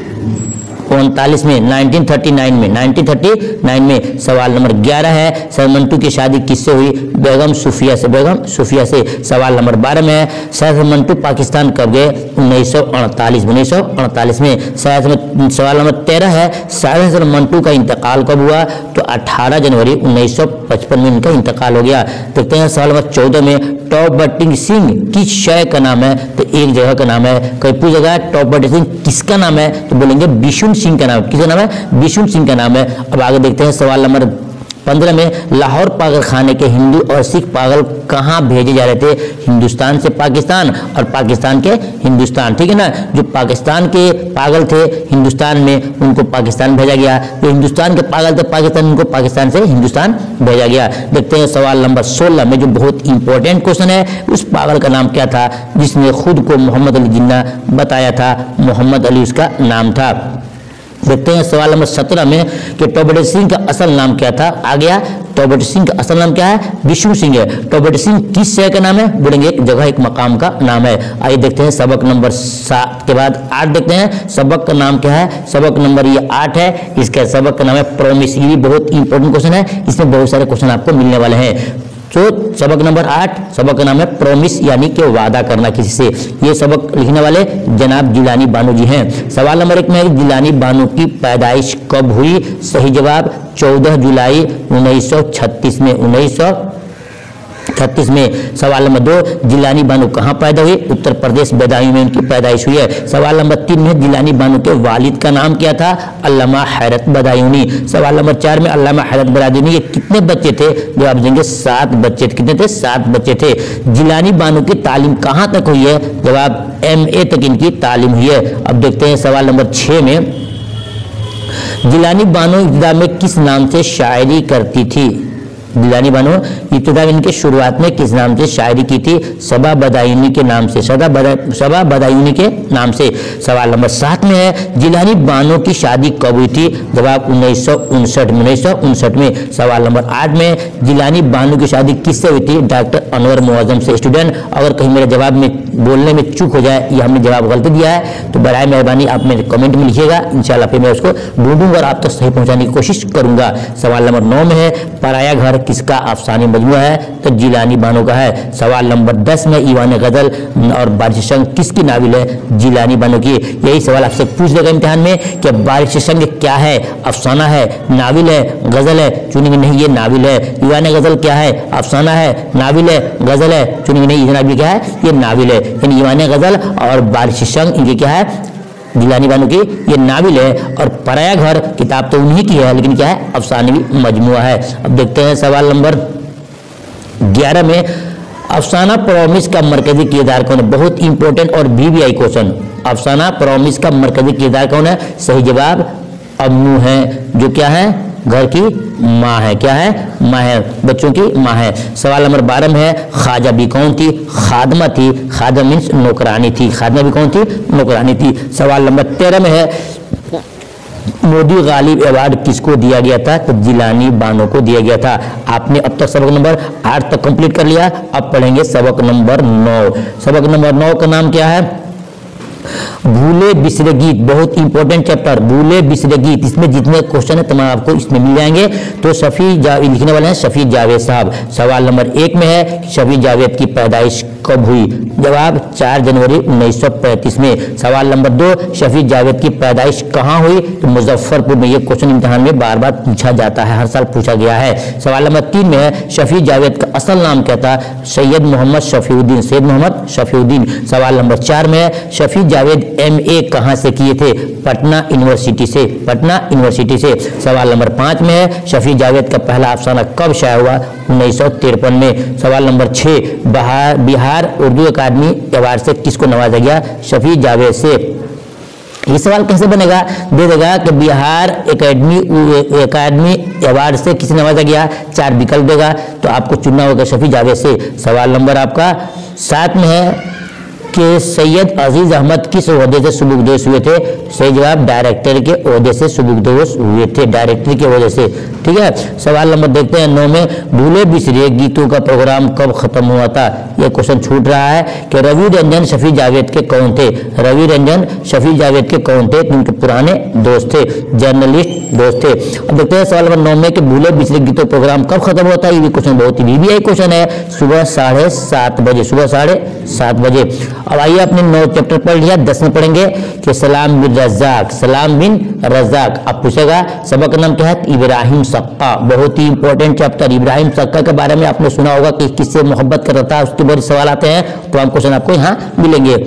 उनतालीस में, उन्नीस सौ उनतालीस में, उन्नीस सौ उनतालीस में। सवाल नंबर ग्यारह है सैयद मंटू की शादी किससे हुई? बेगम सूफिया से, बेगम सूफिया से। सवाल नंबर बारह में है सैयद मंटू पाकिस्तान कब गए? उन्नीस सौ अड़तालीस में, उन्नीस सौ अड़तालीस में। सवाल नंबर तेरह है सैयद मंटू का इंतकाल कब हुआ? तो अठारह जनवरी उन्नीस सौ पचपन में इनका इंतकाल हो गया। देखते हैं सवाल नंबर चौदह में टॉप बटिंग सिंह किस शय का नाम है? तो एक जगह का नाम है। कहीं पूछेगा टॉप बटिंग सिंह किसका नाम है? तो बोलेंगे बिशुन सिंह का नाम। किसका नाम है? बिशुन सिंह का नाम है। अब आगे देखते हैं सवाल नंबर पंद्रह में लाहौर पागल खाने के हिंदू और सिख पागल कहाँ भेजे जा रहे थे? हिंदुस्तान से पाकिस्तान और पाकिस्तान के हिंदुस्तान, ठीक है ना। जो पाकिस्तान के पागल थे हिंदुस्तान में, उनको पाकिस्तान भेजा गया। जो हिंदुस्तान के पागल थे पाकिस्तान, उनको पाकिस्तान से हिंदुस्तान भेजा गया। देखते हैं सवाल नंबर सोलह में जो बहुत इंपॉर्टेंट क्वेश्चन है, उस पागल का नाम क्या था जिसने खुद को मोहम्मद अली जिन्ना बताया था? मोहम्मद अली उसका नाम था। देखते हैं सवाल नंबर सत्रह में कि टॉबट सिंह का असल नाम क्या था? आ गया टॉबट सिंह का असल नाम क्या है? विष्णु सिंह है। टॉबट सिंह किस शहर का नाम है? बोलेंगे एक जगह, एक मकाम का नाम है। आइए देखते हैं सबक नंबर सात के बाद आठ देखते हैं सबक का नाम क्या है। सबक नंबर ये आठ है, इसका सबक का नाम है प्रॉमिस। ये भी बहुत इंपॉर्टेंट क्वेश्चन है, इसमें बहुत सारे क्वेश्चन आपको मिलने वाले हैं। तो सबक नंबर आठ, सबक का नाम है प्रॉमिस, यानी कि वादा करना किसी से। ये सबक लिखने वाले जनाब जिलानी बानो जी हैं। सवाल नंबर एक में जिलानी बानो की पैदाइश कब हुई? सही जवाब चौदह जुलाई उन्नीस सौ छत्तीस में, उन्नीस सौ छत्तीस में। सवाल नंबर दो जिलानी बानो कहाँ पैदा हुई? उत्तर प्रदेश बदायूं में उनकी पैदाइश हुई है। सवाल नंबर तीन में जिलानी बानो के वालिद का नाम क्या था? अल्लामा हैरत बदायूनी। सवाल नंबर चार में अल्लामा हैरत बदायूनी के कितने बच्चे थे? जवाब देंगे सात बच्चे। कितने थे? सात बच्चे थे। जिलानी बानो की तालीम कहाँ तक हुई है? जवाब एम ए तक इनकी तालीम हुई है। अब देखते हैं सवाल नंबर छः में जिलानी बानो इब्तिदा में किस नाम से शायरी करती थी? जिलानी बानो इब्तिदा में इनके शुरुआत में किस नाम से शायरी की थी? सबा बदायूनी के नाम से, सदा बदा सबा बदायूनी के नाम से। सवाल नंबर सात में है जिलानी बानो की शादी कब हुई थी? जवाब उन्नीस सौ उनसठ में, उन्नीस सौ उनसठ में। सवाल नंबर आठ में जिलानी बानो की शादी किससे हुई थी? डॉक्टर अनवर मुअज्जम से। स्टूडेंट अगर कहीं मेरे जवाब में बोलने में चूक हो जाए या हमने जवाब गलत दिया है तो बराए मेहरबानी आप मेरे कमेंट में लिखिएगा, इंशाल्लाह फिर मैं उसको ढूंढूंगा और आप तक सही पहुंचाने की कोशिश करूंगा। सवाल नंबर नौ में है पराया घर किसका अफसानी मजमुआ है? तो जिलानी बानो का है। सवाल नंबर दस में ईवान गजल और बारिश संग किसकी नाविल है? जिलानी बानो की। यही सवाल आपसे पूछ लेगा इम्तिहान में कि बारिश संग क्या है? अफसाना है, नाविल है, गजल है? चुनेंगे नहीं, ये नाविल है। ईवान गजल क्या है? अफसाना है, नाविल है, गजल है? चुनेंगे नहीं, ये क्या है? ये नाविल है। यानी ईवान गजल और बारिश संग इनके क्या है? जिलानी बानो की ये नाविल है। और पराया घर किताब तो उन्हीं की है, लेकिन क्या है? अफसानी मजमुआ है। अब देखते हैं सवाल नंबर ग्यारह में अफसाना प्रॉमिस का मरकजी किरदार कौन है? बहुत इंपॉर्टेंट और बीबीआई क्वेश्चन। अफसाना प्रॉमिस का मरकजी किरदार कौन है? सही जवाब अम्मू है, जो क्या है? घर की माँ है। क्या है? माँ है, बच्चों की माँ है। सवाल नंबर बारह में है ख्वाजा भी कौन थी? खादमा थी। खादमा मीन्स नौकरानी थी। खादमा भी कौन थी? नौकरानी थी। सवाल नंबर तेरह में है मोदी गालिब अवार्ड किसको दिया गया था? तो जिलानी बानो को दिया गया था। आपने अब तक सबक नंबर आठ तक कंप्लीट कर लिया। अब पढ़ेंगे सबक नंबर नौ। सबक नंबर नौ का नाम क्या है? भूले बिसरे गीत। बहुत इंपॉर्टेंट चैप्टर भूले बिसरे गीत। इसमें जितने क्वेश्चन है तमाम आपको इसमें मिल जाएंगे। तो शफी लिखने वाले हैं शफी जावेद साहब। सवाल नंबर एक में है शफी जावेद की पैदाइश कब हुई? जवाब चार जनवरी उन्नीस सौ पैंतीस में। सवाल नंबर दो शफी जावेद की पैदाइश कहाँ हुई? तो मुजफ्फरपुर में। ये क्वेश्चन इम्तिहान में बार बार पूछा जाता है, हर साल पूछा गया है। सवाल नंबर तीन में है शफी जावेद का असल नाम क्या था? सैयद मोहम्मद शफीउद्दीन, सैयद मोहम्मद शफीउद्दीन। सवाल नंबर चार में है शफी जावेद एम ए कहाँ से किए थे? पटना यूनिवर्सिटी से, पटना यूनिवर्सिटी से। सवाल नंबर पाँच में है शफी जावेद का पहला अफसाना कब शाया हुआ? उन्नीस सौ तिरपन में। सवाल नंबर छः बिहार बिहार उर्दू अकादमी अवार्ड से किसको नवाजा गया? शफी जावेद से। ये सवाल कैसे बनेगा? दे देगा कि बिहार एकेडमी एकेडमी अवार्ड से किसे नवाजा गया? चार विकल्प देगा तो आपको चुनना होगा शफी जावेद से। सवाल नंबर आपका सात में है कि सैयद अजीज अहमद किस ओहदे से सुबुकदोश हुए थे? सही जवाब डायरेक्टर के ओहदे से सुबुकदोश हुए थे, डायरेक्टर के ओहदे से। ठीक है। सवाल नंबर देखते हैं नौ में भूले बिसरे गीतों का प्रोग्राम कब खत्म हुआ था? यह क्वेश्चन छूट रहा है कि रवि रंजन शफी जावेद के कौन थे? रवि रंजन शफी जावेद के कौन थे? उनके पुराने दोस्त थे, जर्नलिस्ट दोस्त थे। अब देखते हैं सवाल नंबर नौ में कि भूले बिसरे गीतों प्रोग्राम कब खत्म हुआ था? ये भी क्वेश्चन बहुत ही भी क्वेश्चन है। सुबह साढ़े सात बजे, सुबह साढ़े सात बजे। अब आइए अपने नौ चैप्टर पढ़ लिया, दस में पढ़ेंगे कि सलाम बिन रज़ाक, सलाम बिन रज़ाक। अब पूछेगा सबक का नाम क्या है? इब्राहिम सक्का। बहुत ही इंपॉर्टेंट चैप्टर। इब्राहिम सक्का के बारे में आपने सुना होगा कि किससे मोहब्बत कर रहा था, उसके बहुत सवाल आते हैं, तो हम क्वेश्चन आपको यहाँ मिलेंगे।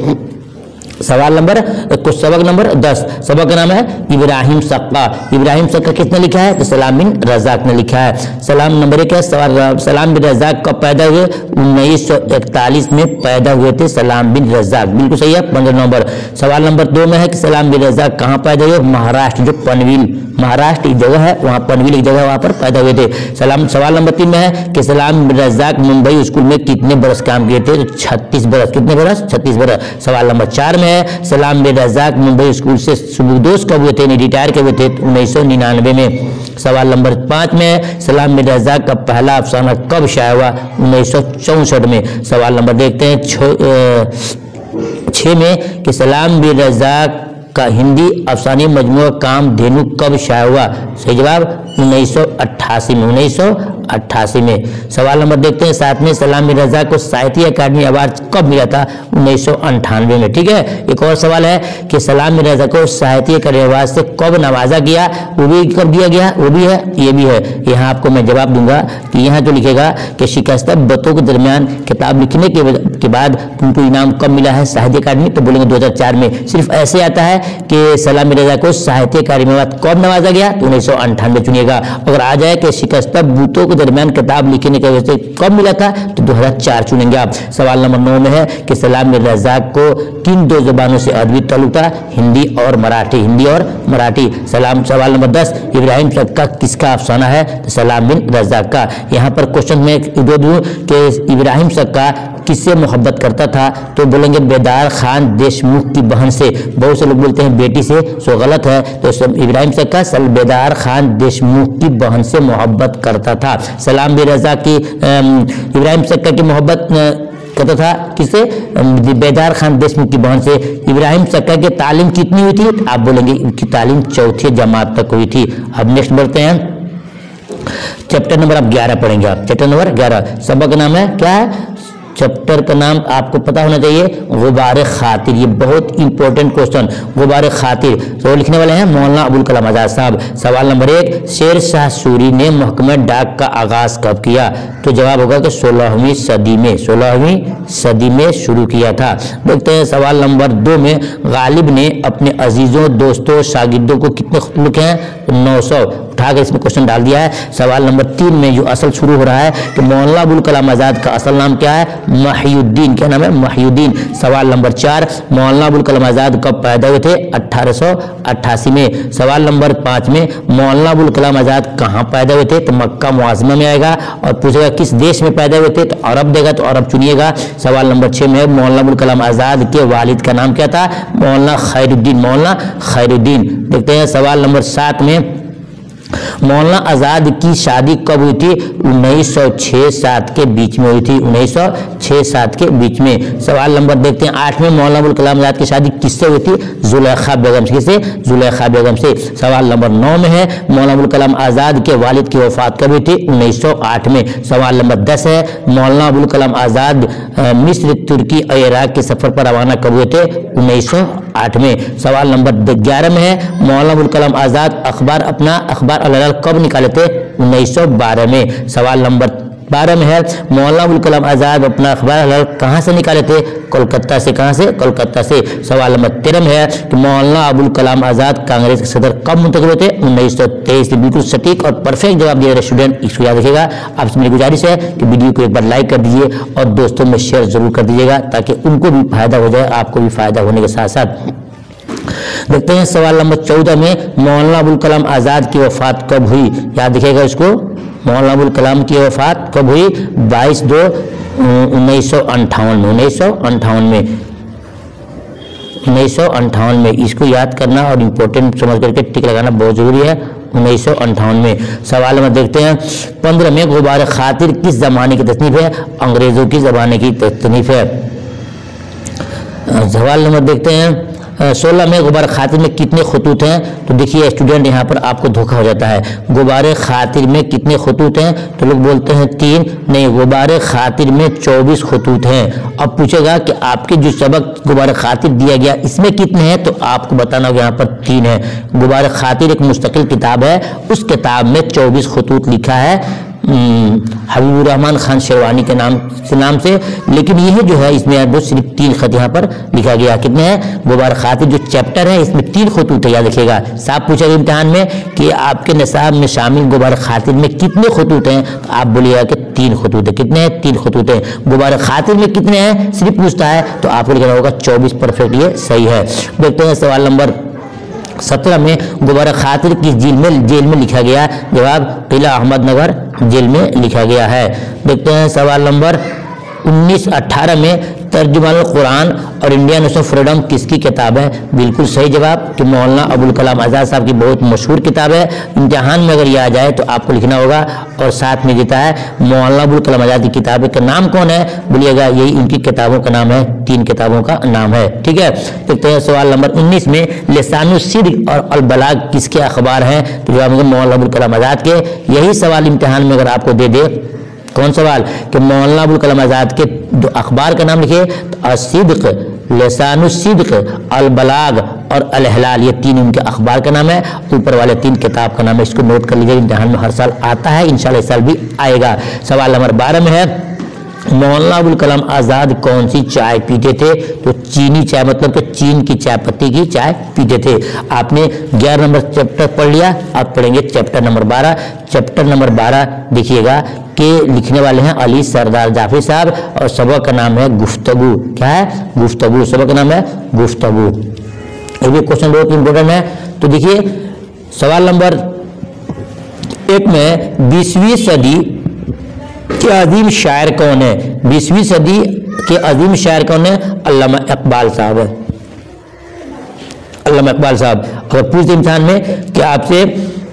सवाल नंबर कुछ सबक नंबर दस। सबक का नाम है इब्राहिम सक्का। इब्राहिम सक्का किसने लिखा है? तो सलाम बिन रज़ाक ने लिखा है। सलाम नंबर एक है सवाल सलाम बिन रज़ाक कब पैदा हुए? उन्नीस सौ इकतालीस में पैदा हुए थे सलाम बिन रज़ाक। बिल्कुल सही है। पंद्रह नंबर। सवाल नंबर दो में है कि सलाम बिन रज़ाक कहाँ पैदा हुए? महाराष्ट्र, जो पनवेल महाराष्ट्र एक जगह है, वहाँ पनवेल एक जगह, वहाँ पर पैदा हुए थे। सलाम सवाल नंबर तीन में है कि सलाम बिन रज़ाक मुंबई स्कूल में कितने बरस काम किए थे? तो छत्तीस बरस। कितने बरस? छत्तीस बरस। सवाल नंबर चार में है सलाम बिन रज़ाक मुंबई स्कूल से सुबुकदोश कब हुए थे? रिटायर कब हुए थे? उन्नीस सौ निन्यानवे में। सवाल नंबर पाँच में है सलाम बिन रज़ाक का पहला अफसाना कब शाया हुआ? उन्नीस सौ चौंसठ में। सवाल नंबर देखते हैं छः में कि सलाम बिन रज़ाक का हिंदी अफसानी मजमूआ कामधेनु कब शाया हुआ? सही जवाब उन्नीस सौ अट्ठासी में, उन्नीस सौ अट्ठासी में। सवाल नंबर देखते हैं साथ में सलाम बिन रज़ाक को साहित्य अकादमी अवार्ड कब मिला था? उन्नीस सौ अंठानवे में। ठीक है। एक और सवाल है कि सलाम बिन रज़ाक को साहित्य अकादमी अवार्ड से कब नवाजा गया? वो भी कब दिया गया? वो भी है, ये भी है। यहाँ आपको मैं जवाब दूंगा कि यहाँ जो लिखेगा कि शिकस्त बतों के दरमियान किताब लिखने के, के बाद उनको इनाम कब मिला है साहित्य अकादमी? तो बोलेंगे दो हजार चार में। सिर्फ ऐसे आता है कि सलाम बिन रज़ाक को साहित्य अकादमी अवार्ड कब नवाजा गया? तो उन्नीस सौ अंठानवे चुनिएगा। अगर आ जाए कि शिकस्त बतों के दरमियान किताब लिखने की वजह से कब मिला था? तो दो हजार चार चुनेंगे आप। सवाल नंबर नौ में है कि सलाम बिन रज़ाक को किन दो जुबानों से अदबी ताल्लुक था? हिंदी और मराठी, हिंदी और मराठी। सलाम सवाल नंबर दस इब्राहिम सक्का किसका अफसाना है? तो सलाम बिन रज़ाक का। यहाँ पर क्वेश्चन में दे दूं कि इब्राहिम सक्का किससे मोहब्बत करता था? तो बोलेंगे बेदार खान देशमुख की बहन से। बहुत से लोग बोलते हैं बेटी से, सो गलत है। तो इब्राहिम सक्का सल बेदार खान देशमुख की बहन से मोहब्बत करता था। सलाम बिन रज़ाक की इब्राहिम सक्का की मोहब्बत करता था किससे? बेदार खान देशमुख की बहन से। इब्राहिम सक्का की तालीम कितनी हुई थी? आप बोलेंगे इनकी तालीम चौथी जमात तक हुई थी। अब नेक्स्ट बढ़ते हैं चैप्टर नंबर आप ग्यारह पढ़ेंगे आप। चैप्टर नंबर ग्यारह। सबक नाम है क्या है? चैप्टर का नाम आपको पता होना चाहिए गुबार खातिर। ये बहुत इंपॉर्टेंट क्वेश्चन, गुबार खातिर। तो लिखने वाले हैं मौलाना अबुल कलाम आजाद साहब। सवाल नंबर एक शेर शाह सूरी ने महकमा डाक का आगाज कब किया? तो जवाब होगा कि सोलहवीं सदी में, सोलहवीं सदी में शुरू किया था। देखते हैं सवाल नंबर दो में गालिब ने अपने अजीजों दोस्तों शागिर्दों को कितने खत लिखे हैं? नौ सौ। उठाकर इसमें क्वेश्चन डाल दिया है। सवाल नंबर तीन में जो असल शुरू हो रहा है कि मौलाना अबुल कलाम आज़ाद का असल नाम क्या है? महिउद्दीन। क्या नाम है? महिउद्दीन। सवाल नंबर चार, मौलाना अबुल कलाम आज़ाद कब पैदा हुए थे? अठारह सौ अट्ठासी में। सवाल नंबर पाँच में मौलाना अबुल कलाम आज़ाद कहाँ पैदा हुए थे? तो मक्का मुआज़मा में आएगा। और पूछेगा किस देश में पैदा हुए थे? तो अरब देगा, तो अरब चुनिएगा। सवाल नंबर छः में मौलाना अबुल कलाम आज़ाद के वालिद का नाम क्या था? मौलाना खैरुद्दीन। मौलाना खैरुद्दीन। देखते हैं सवाल नंबर सात में मौलाना आज़ाद की शादी कब हुई थी? उन्नीस सौ छह सात के बीच में हुई थी। उन्नीस सौ छह सात के बीच में। सवाल नंबर देखते हैं आठ में मौलाना अबुल कलाम आज़ाद की शादी किससे हुई थी? जुलेखा बेगम से। किससे? जुलेखा बेगम से। सवाल नंबर नौ में है मौलाना अबुल कलाम आज़ाद के वालिद की वफात कब हुई थी? उन्नीस सौ आठ में। सवाल नंबर दस है मौलाना अबुल कलाम आज़ाद मिस्र, तुर्की और इराक के सफर पर रवाना कब हुए थे? उन्नीस सौ आठ में। सवाल नंबर ग्यारह में है मौलाना अबुल कलाम आज़ाद अखबार अपना अखबार अल-हिलाल कब निकाले थे? उन्नीस सौ बारह में। सवाल नंबर बारह में है मौलाना अबुल कलाम आज़ाद अपना अखबार अल-हिलाल कहाँ से निकाले थे? कोलकाता से। कहाँ से? कोलकाता से। सवाल नंबर तेरह में है कि मौलाना अबुल कलाम आज़ाद कांग्रेस के सदर कब मुंतखब हुए थे? उन्नीस सौ तेईस। बिल्कुल सटीक और परफेक्ट जवाब दिया स्टूडेंट, इसको याद रखिएगा। आपसे मेरी गुजारिश है कि वीडियो को एक बार लाइक कर दीजिए और दोस्तों में शेयर जरूर कर दीजिएगा ताकि उनको भी फायदा हो जाए, आपको भी फायदा होने के साथ साथ। देखते हैं सवाल नंबर चौदह में मौलाना अबुल कलाम आज़ाद की वफात कब हुई? याद रखिएगा इसको। मौलाना अबुल कलाम की वफात कब हुई? बाईस दो उन्नीस सौ अंठावन में। उन्नीस सौ अंठावन में। उन्नीस सौ अंठावन में। इसको याद करना और इम्पोर्टेंट समझ करके टिक लगाना बहुत जरूरी है। उन्नीस सौ अंठावन में। सवाल में देखते हैं पंद्रह में गुबार खातिर किस जमाने की तसनीफ है? अंग्रेजों की जमाने की तसनीफ है। सवाल नंबर देखते हैं सोलह में गुबार खातिर में कितने खतूत हैं? तो देखिए स्टूडेंट यहाँ पर आपको धोखा हो जाता है। गुबार खातिर में कितने खतूत हैं? तो लोग बोलते हैं तीन। नहीं, गुबार खातिर में चौबीस खतूत हैं। अब पूछेगा कि आपके जो सबक गुबार खातिर दिया गया इसमें कितने हैं? तो आपको बताना होगा यहाँ पर तीन है। गुबार खातिर एक मुस्तकिल किताब है, उस किताब में चौबीस खतूत लिखा है हबीबुर रहमान खान शेरवानी के नाम के नाम से, लेकिन यह जो है इसमें दो सिर्फ तीन खत यहाँ पर लिखा गया। कितने हैं? गुबार खातिर जो चैप्टर है इसमें तीन खतूत है, याद रखिएगा। साफ पूछेगा इम्तिहान में कि आपके निसाब में शामिल गुबार खातिर में कितने खतूत हैं? तो आप बोलिएगा कि तीन खतूत है। कितने हैं? तीन खतूत हैं। गुबार खातिर में कितने हैं सिर्फ पूछता है तो आपको लिखना होगा चौबीस। परफेक्ट, ये सही है। देखते हैं सवाल नंबर सत्रह में गुबार खातिर किस जेल में जेल में लिखा गया? जवाब किला अहमदनगर जेल में लिखा गया है। देखते हैं सवाल नंबर उन्नीस अठारह में तर्जुमानुल कुरान और इंडियन ऑफ फ्रीडम किसकी किताब है? बिल्कुल सही जवाब कि मौलाना अबुल कलाम आज़ाद साहब की बहुत मशहूर किताब है। इम्तिहान में अगर ये आ जाए तो आपको लिखना होगा। और साथ में देता है मौलाना अबुल कलाम आज़ाद की किताब का नाम कौन है? बोलिएगा यही उनकी किताबों का नाम है, तीन किताबों का नाम है। ठीक है, देखते हैं सवाल नंबर उन्नीस में लिसानुस्सिद्क़ और अल बलाग किसके अखबार हैं? तो जवाब होगा मौलाना अबुल कलाम आज़ाद के। यही सवाल इम्तिहान में अगर आपको दे दे, कौन सवाल कि मौलाना अबुल कलाम आज़ाद के दो अखबार का नाम लिखिए, तो असिद्क़, लिसानुस्सिद्क़, अल बलाग और अल हिलाल, ये तीन उनके अखबार का नाम है। ऊपर वाले तीन किताब का नाम है। इसको नोट कर लीजिए, इम्तिहान में हर साल आता है, इंशाल्लाह इस साल भी आएगा। सवाल नंबर बारह में है मौलाना अबुल कलाम आज़ाद कौन सी चाय पीते थे? तो चीनी चाय, मतलब कि चीन की चाय पत्ती की चाय पीते थे। आपने ग्यारह नंबर चैप्टर पढ़ लिया, आप पढ़ेंगे चैप्टर नंबर बारह। चैप्टर नंबर बारह देखिएगा कि लिखने वाले हैं अली सरदार जाफरी साहब और सबक का नाम है गुफ्तगू। क्या है? गुफ्तगू। सबक का नाम है गुफ्तगू। ये भी क्वेश्चन बहुत इंपॉर्टेंट है। तो देखिए सवाल नंबर एक में बीसवीं सदी के अजीम शायर कौन है? बीसवीं सदी के अजीम शायर कौन है? अल्लामा इकबाल साहब है। अल्लामा इकबाल साहब। अगर पूछते इम्तिहान में कि आपसे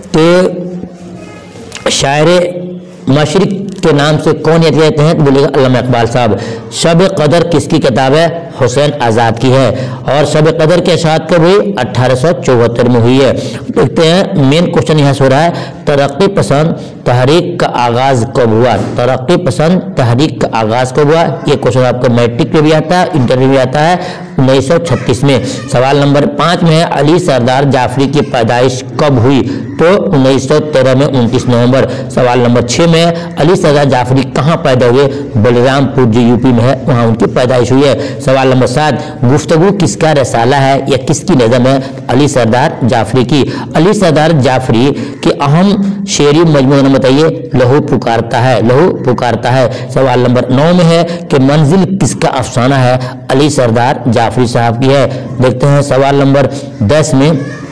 कि शायर मशरिक के नाम से कौन याद रहते हैं? तो बोलेगा अल्लामा इकबाल साहब। शब कदर किसकी किताब है? हुसैन आज़ाद की है। और शब कदर के अशात कब हुई? अट्ठारह सौ चौहत्तर में हुई है। देखते हैं मेन क्वेश्चन यहाँ से हो रहा है, तरक्की पसंद तहरीक का आगाज कब हुआ? तरक्की पसंद तहरीक का आगाज कब हुआ? ये क्वेश्चन आपको मैट्रिक में भी आता है, इंटर में भी आता है, उन्नीस सौ छत्तीस में। सवाल नंबर पाँच में है अली सरदार जाफरी की पैदाइश कब हुई? तो उन्नीस सौ तेरह में उनतीस नवंबर। सवाल नंबर छः में है अली सरदार जाफरी कहाँ पैदा हुए? बलरामपुर जो यूपी में है वहाँ उनकी पैदाइश हुई है। सवाल नंबर सात गुफ्तगू किसका रसाला है या किसकी नज़म है? अली सरदार जाफरी की। अली सरदार जाफरी के अहम पदम शेरी मजमू नाम बताइए। लहू पुकारता है, लहू पुकारता है। सवाल नंबर नौ में है कि मंजिल किसका अफसाना है? अली सरदार जाफरी साहब की है। देखते हैं सवाल नंबर दस में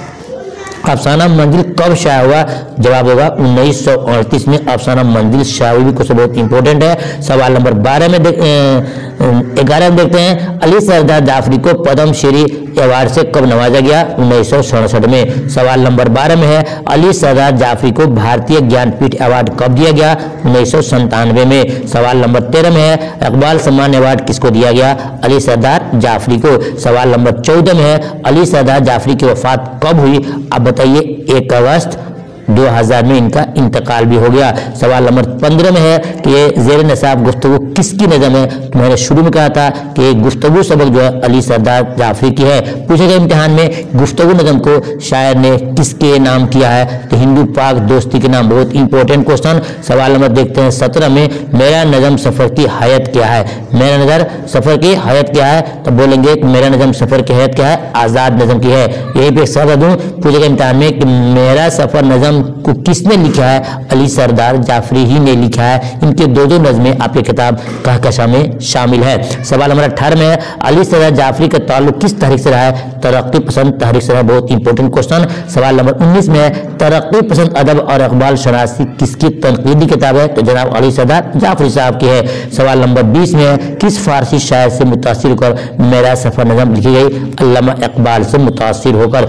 अफसाना मंजिल कब शाया हुआ? जवाब होगा उन्नीस सौ अड़तीस में अफसाना मंजिल शाया हुई। क्वेश्चन बहुत इंपॉर्टेंट है। सवाल नंबर बारह में देख ग्यारह में देखते हैं अली सरदार जाफरी को पद्म श्री अवार्ड से कब नवाजा गया? उन्नीस सौ सड़सठ में। सवाल नंबर बारह में है अली सरदार जाफरी को भारतीय ज्ञानपीठ अवार्ड कब दिया गया? उन्नीस सौ संतानवे में। सवाल नंबर तेरह में है इकबाल सम्मान अवार्ड किसको दिया गया? अली सरदार जाफरी को। सवाल नंबर चौदह में है अली सरदार जाफरी की वफात कब हुई? अब बताइए। एक अगस्त दो हज़ार में इनका इंतकाल भी हो गया। सवाल नंबर पंद्रह में है कि ये जेर नसाब गुफ्तगू किसकी नज़म है? तो मैंने शुरू में कहा था कि गुफ्तगू सबक जो है अली सरदार जाफरी की है। पूछे गए इम्तिहान में गुफ्तगू नज़म को शायर ने किसके नाम किया है? तो हिंदू पाक दोस्ती के नाम। बहुत इंपॉर्टेंट क्वेश्चन। सवाल नंबर देखते हैं सत्रह में मेरा नज़म सफ़र की हयात क्या है? मेरा नज़र सफ़र की हयात क्या है? तो बोलेंगे कि मेरा नज़म सफ़र की हयात क्या है? आज़ाद नज़म की है। यही पे सवाल दूँ पूछे गए इम्तिहान में कि मेरा सफ़र नज़म को किसने लिखा है? अली सरदार जाफरी ही ने लिखा है। इनके दो दो नज़में आपकी किताब कहकशा में शामिल है। सवाल नंबर अठारह में है अली सरदार जाफरी का ताल्लुक किस तहरीक से रहा है? तरक्की पसंद तहरीक से रहा है। बहुत इंपॉर्टेंट क्वेश्चन। सवाल नंबर उन्नीस में है तरक्की पसंद अदब और इकबाल शनासी किसकी तनकीदी किताब है? तो जनाब अली सरदार जाफरी साहब की है। सवाल नंबर बीस में है किस फारसी शायर से मुतासिर होकर मेरा सफर नज़म लिखी गई? अल्लामा इकबाल से मुतासिर होकर।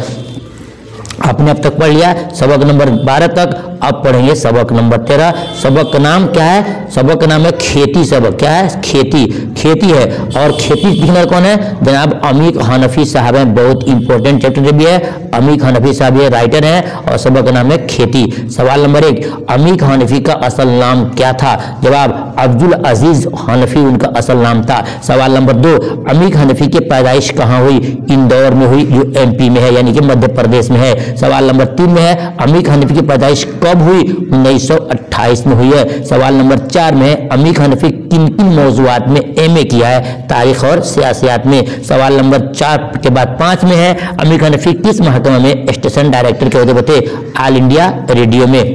आपने अब तक पढ़ लिया सबक नंबर बारह तक। अब पढ़ेंगे सबक नंबर तेरह। सबक का नाम क्या है? सबक का नाम है खेती सबक। क्या है? खेती। खेती है। और खेती लिखना कौन है? जनाब अमीक हनफी साहब हैं। बहुत इंपॉर्टेंट चैप्टर भी है। अमीक हनफी साहब ये राइटर हैं और सबक का नाम है खेती। सवाल नंबर एक अमीक हनफी का असल नाम क्या था? जवाब अब्दुल अजीज हनफी उनका असल नाम था। सवाल नंबर दो अमीक हनफी की पैदाइश कहाँ हुई? इंदौर में हुई जो एमपी में है यानी कि मध्य प्रदेश में है। सवाल नंबर तीन में है अमीक हनफी की पैदाइश कब हुई? उन्नीस सौ अट्ठाईस में हुई है। सवाल नंबर चार में है अमीक हनफी किन किन मौजुआत में एमए किया है? तारीख और सियासियात में। सवाल नंबर चार के बाद पांच में है अमीक हनफी किस महकमा में स्टेशन डायरेक्टर के ओहदे पे? ऑल इंडिया रेडियो में।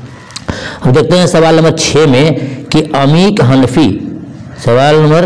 हम देखते हैं सवाल नंबर छह में कि अमीक हनफी सवाल नंबर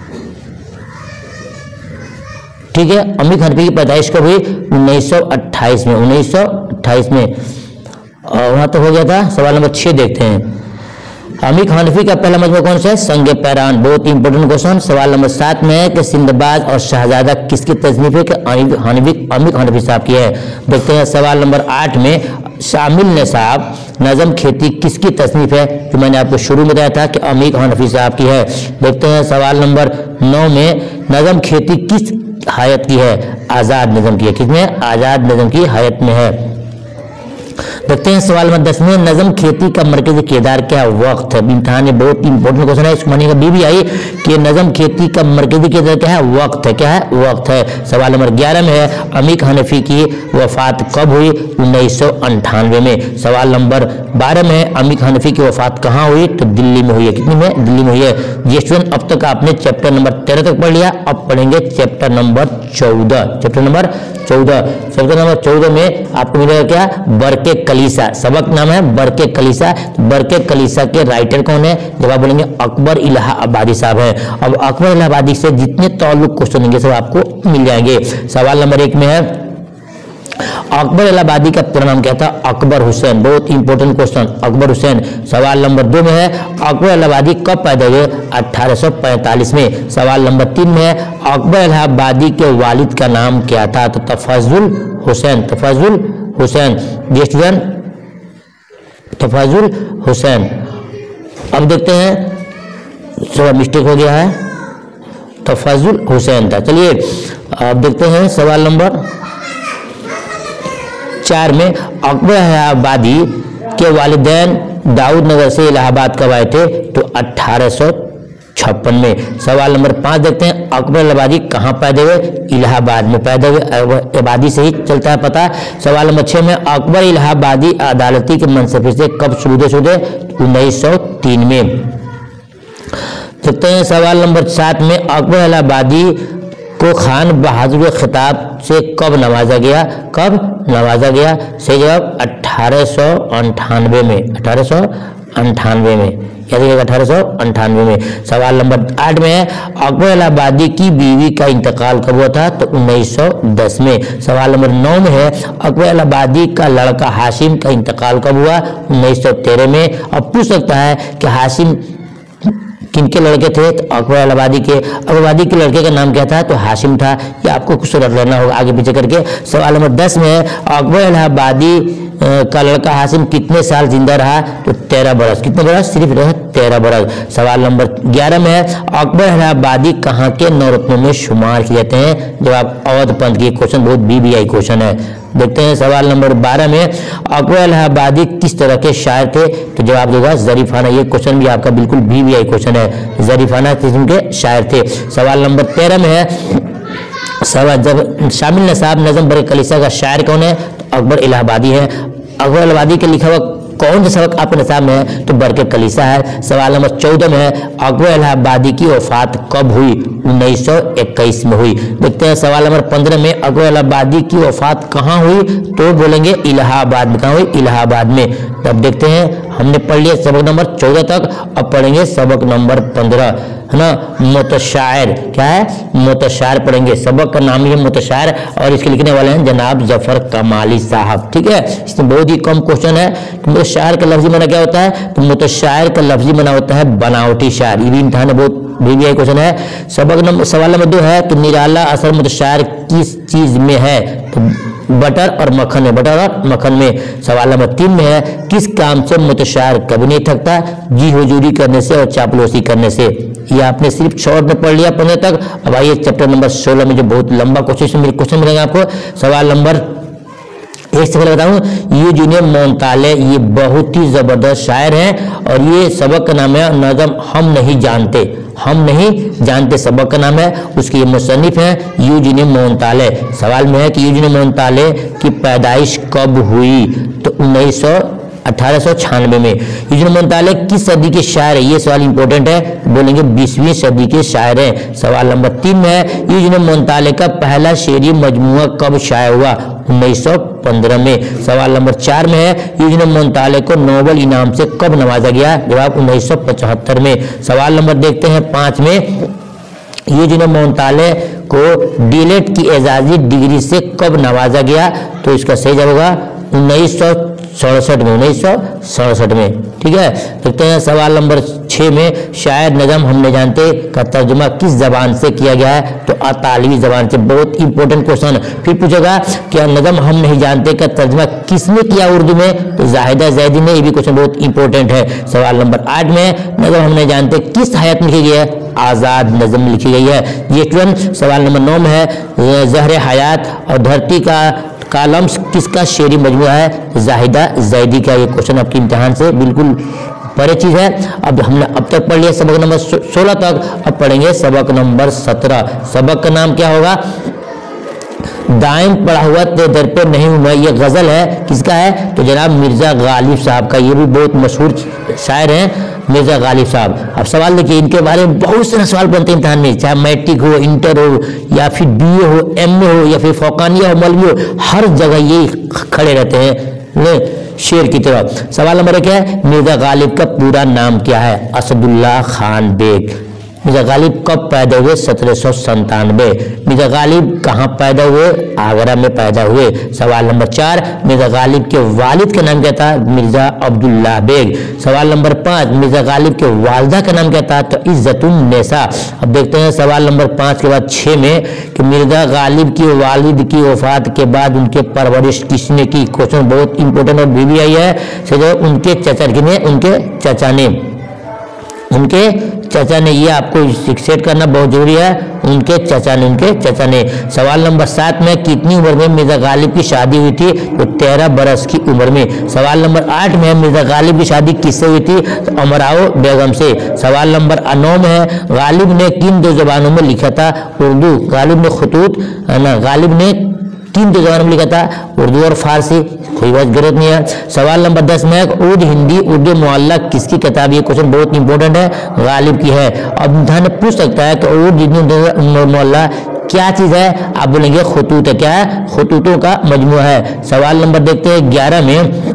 ठीक है अमीक हनफी की पैदाइश कब हुई? उन्नीस सौ अट्ठाईस में। उन्नीस सौ अट्ठाईस में और वहां तो हो गया था। सवाल नंबर छह देखते हैं अमीक हनफी का पहला मजमू कौन सा है? संग पैरान। बहुत इंपॉर्टेंट क्वेश्चन। सवाल नंबर सात में है कि सिंदबाज और शहजादा किसकी तसनीफ है? कि अमीक हनफी साहब की है। देखते हैं सवाल नंबर आठ में शामिल निसाब नज़म खेती किसकी तसनीफ है? जो मैंने आपको शुरू में बताया था कि अमीक हनफी साहब की है। देखते हैं सवाल नंबर नौ में नज़म खेती किस हयात की है? आज़ाद नज़म की है। किसमें? आज़ाद नज़म की हयात में है। देखते हैं सवाल नंबर दस में नज़म खेती का मरकजी किरदार क्या? वक्त है। इम्तिहान में बहुत इंपॉर्टेंट क्वेश्चन है। इसको मानिएगा बी भी आई कि नज़म खेती का मरकजी किरदार क्या है? वक्त है। क्या है? वक्त है। सवाल नंबर ग्यारह में है अमीक हनफी की वफात कब हुई? उन्नीस सौ अंठानवे में। सवाल नंबर बारह में है अमीक हनफी की वफात कहाँ हुई? तो दिल्ली में हुई है। कितनी में? दिल्ली में हुई है। ये स्टूडेंट अब तक आपने चैप्टर नंबर तेरह तक पढ़ लिया। अब पढ़ेंगे चैप्टर नंबर चौदह। चैप्टर नंबर चौदह चैप्टर नंबर चौदह में आपको मिलेगा क्या? बरके कलीसा। सबक नाम है बरके कलीसा। बरके कलीसा के राइटर कौन है? जवाब बोलेंगे अकबर इलाहाबादी साहब है। अब अकबर इलाहाबादी से जितने ताल्लुक क्वेश्चन होंगे सब आपको मिल जाएंगे। सवाल नंबर एक में है अकबर इलाहाबादी का पूरा नाम क्या था? अकबर हुसैन। बहुत इंपॉर्टेंट क्वेश्चन अकबर हुसैन। सवाल नंबर दो में है अकबर इलाहाबादी कब पैदा हुए? अठारह सौ पैंतालीस में। सवाल नंबर तीन में है अकबर इलाहाबादी के वालिद का नाम क्या था? तो तफाजुल हुसैन। तफाजुल हुसैन। ये स्टूडेंट तफाजुल हुसैन। अब देखते हैं थोड़ा मिस्टेक हो गया है। तफाजुल हुसैन था। चलिए अब देखते हैं सवाल नंबर चार में अकबर इलाहाबादी के वालिदैन दाऊद नगर से इलाहाबाद कब आए थे? तो अठारह सौ छप्पन में। सवाल नंबर पाँच देखते हैं अकबर इलाहाबादी कहाँ पैदा हुए? इलाहाबाद में पैदा हुए। इलाहाबादी से ही चलता है पता। सवाल नंबर छः में अकबर इलाहाबादी अदालती के मनसब से कब शुरुदशुदे? उन्नीस सौ तीन में। देखते हैं सवाल नंबर सात में अकबर इलाहाबादी को खान बहादुर के खिताब से कब नवाजा गया? कब नवाजा गया? सही जवाब अठारह सौ अंठानवे में, अठारह सौ अंठानवे में, याद रखिएगा अठारह सौ अंठानवे में। सवाल नंबर आठ में है अकबर इलाहाबादी की बीवी का इंतकाल कब हुआ था? तो उन्नीस सौ दस में। सवाल नंबर नौ में है अकबर इलाहाबादी का लड़का हाशिम का इंतकाल कब हुआ? उन्नीस सौ तेरह में। अब पूछ सकता है कि हाशिम किनके लड़के थे? तो अकबर इलाहाबादी के। अकबराबादी के लड़के का नाम क्या था? तो हाशिम था। ये आपको कुछ रट लेना होगा आगे पीछे करके। सवाल नंबर दस में है अकबर इलाहाबादी का लड़का हाशिम कितने साल जिंदा रहा? तो तेरह बरस। कितने बरस? सिर्फ रहे तेरह बरस। सवाल नंबर ग्यारह में है अकबर इलाहाबादी कहाँ के नवरत्नों में शुमार किए जाते हैं? जवाब अवध पंथ की। क्वेश्चन बहुत बीबीआई क्वेश्चन है। देखते हैं सवाल नंबर बारह में अकबर इलाहाबादी किस तरह के शायर थे? तो जवाब देगा जरीफाना। ये क्वेश्चन भी आपका बिल्कुल बीबीआई क्वेश्चन है। जरीफाना किस्म के शायर थे। सवाल नंबर तेरह में है सवाल जब शामिल नसाब नजम बरे कलीसा का शायर कौन है? तो अकबर इलाहाबादी है। अकबर इलाहाबादी के लिखा हुआ कौन सा सबक आपके निसाब में है? तो बरके कलीसा है। सवाल नंबर चौदह में है अकबर इलाहाबादी की वफात कब हुई? उन्नीस सौ इक्कीस में हुई। देखते हैं सवाल नंबर पंद्रह में अकबर इलाहाबादी की वफात कहाँ हुई? तो बोलेंगे इलाहाबाद में। कहाँ हुई? इलाहाबाद में। तब देखते हैं हमने पढ़ लिया सबक नंबर चौदह तक, अब पढ़ेंगे सबक नंबर पंद्रह, है ना। मुतशायर क्या है? मुतशायर पढ़ेंगे। सबक का नाम ही है मुतशायर और इसके लिखने वाले हैं जनाब जफर कमाली साहब। ठीक है, इसमें बहुत ही कम क्वेश्चन है। तो मुतशायर का लफ्जी माना क्या होता है? तो मुतशायर का लफ्जी माना होता है बनावटी शायर। ये भी इम्तिहान में बहुत भी क्वेश्चन है। सबक नंबर सवाल नंबर दो है कि निराला असर मुतशायर किस चीज में है? तो बटर और मक्खन में। बटर और मक्खन में। सवाल नंबर तीन में है किस काम से मुतशायर कभी नहीं थकता? जी हुजूरी करने से और चापलूसी करने से। ये आपने सिर्फ शॉर्ट में पढ़ लिया पंद्रह तक। अब आइए चैप्टर नंबर सोलह में जो बहुत लंबा क्वेश्चन क्वेश्चन मिलेगा आपको। सवाल नंबर एक से पहले बताऊं यूजुनी मोंताले ये बहुत ही जबरदस्त शायर हैं और ये सबक का नाम है नज़म हम नहीं जानते। हम नहीं जानते सबक का नाम है। उसके ये मुसन्निफ हैं यूजुनी मोंताले। सवाल में है कि यूजुनी मोंताले की पैदाइश कब हुई? तो उन्नीस सौ अठारह सौ छियानवे में। यूजुनी मोंताले किस सदी के शायर है? ये सवाल इंपॉर्टेंट है। बोलेंगे बीसवीं सदी के शायर हैं। सवाल नंबर तीन में है यूजुनी मोंताले का पहला शेरी मजमुआ कब शाया हुआ? उन्नीस सौ पंद्रह में। सवाल नंबर चार में है यूजुनी मोंताले को नोबेल इनाम से कब नवाजा गया? जवाब उन्नीस सौ पचहत्तर में। सवाल नंबर देखते हैं पांच में यूजुनी मोंताले को डीलेट की एजाजी डिग्री से कब नवाजा गया? तो इसका सही जवाब होगा उन्नीस सौ सड़सठ में। उन्नीस सौ सड़सठ में। ठीक है, देखते हैं सवाल नंबर छह में शायर नज़म हम नहीं जानते का तर्जुमा किस जबान से किया गया है? तो अतालवी जबान से। बहुत इंपॉर्टेंट क्वेश्चन। फिर पूछेगा क्या नज़म हम नहीं जानते का तर्जुमा किसने किया उर्दू में? तो जाहिदा जैदी ने। ये भी क्वेश्चन बहुत इंपॉर्टेंट है। सवाल नंबर आठ में नज़म हम नहीं जानते किस हयात में लिखी गई है? आज़ाद नज़म लिखी गई है। ये स्टूडेंट सवाल नंबर नौ में है ज़हर हयात और धरती का कालम्स किसका शेरी मजमुआ है? जाहिदा जैदी का। ये क्वेश्चन आपके इम्तिहान से बिल्कुल परे चीज है। अब हमने अब तक पढ़ लिया सबक नंबर सोलह तक। अब पढ़ेंगे सबक नंबर सत्रह। सबक का नाम क्या होगा? दाएं पड़ा हुआ ते दर पे नहीं हूं मैं। ये गजल है। किसका है? तो जनाब मिर्जा गालिब साहब का। ये भी बहुत मशहूर शायर हैं मिर्जा गालिब साहब। अब सवाल देखिए इनके बारे में बहुत सारे सवाल बनते हैं इम्तिहान में, चाहे मैट्रिक हो, इंटर हो या फिर बीए हो, एमए हो या फिर फौकानिया हो, मौलवी हो, हर जगह ये खड़े रहते हैं शेर की तरह। सवाल नंबर एक है मिर्जा गालिब का पूरा नाम क्या है? असदुल्ला खान बेग। मिर्जा गालिब कब पैदा हुए? सत्रह सौ संतानवे। मिर्जा गालिब कहाँ पैदा हुए? आगरा में पैदा हुए। सवाल नंबर चार मिर्जा गालिब के वालिद का नाम क्या था? मिर्जा अब्दुल्ला बेग। सवाल नंबर पाँच मिर्जा गालिब के वालिदा का नाम क्या था? तो इज्जतुन नेसा। अब देखते हैं सवाल नंबर पाँच के बाद छः में कि मिर्जा गालिब की वालिद की वफात के बाद उनके परवरिश किसने की? क्वेश्चन बहुत इंपॉर्टेंट और भी आई है। सही उनके चचा ने। उनके चचा ने उनके चचा ने। ये आपको सेट करना बहुत जरूरी है। उनके चचा ने। उनके चचा ने। सवाल नंबर सात में कितनी उम्र में मिर्जा गालिब की शादी हुई थी? तो तेरह बरस की उम्र में। सवाल नंबर आठ में मिर्जा गालिब की शादी किससे हुई थी? तो अमराओ बेगम से। सवाल नंबर नौ में है गालिब ने किन दो जबानों में लिखा था? उर्दू। गालिब ने खतूत ना गालिब ने किन दो जबानों में लिखा था? उर्दू और फारसी। कोई बात गलत नहीं है। सवाल नंबर दस में उर्दू हिंदी उर्दू मुअल्ला किसकी किताब? ये क्वेश्चन बहुत इंपॉर्टेंट है। गालिब की है। अब इम्तिहान पूछ सकता है कि उर्दू हिंदी मुअल्ला क्या चीज है? आप बोलेंगे खुतूत है। क्या है? खुतूतों का मजमुआ है। सवाल नंबर देखते हैं ग्यारह में,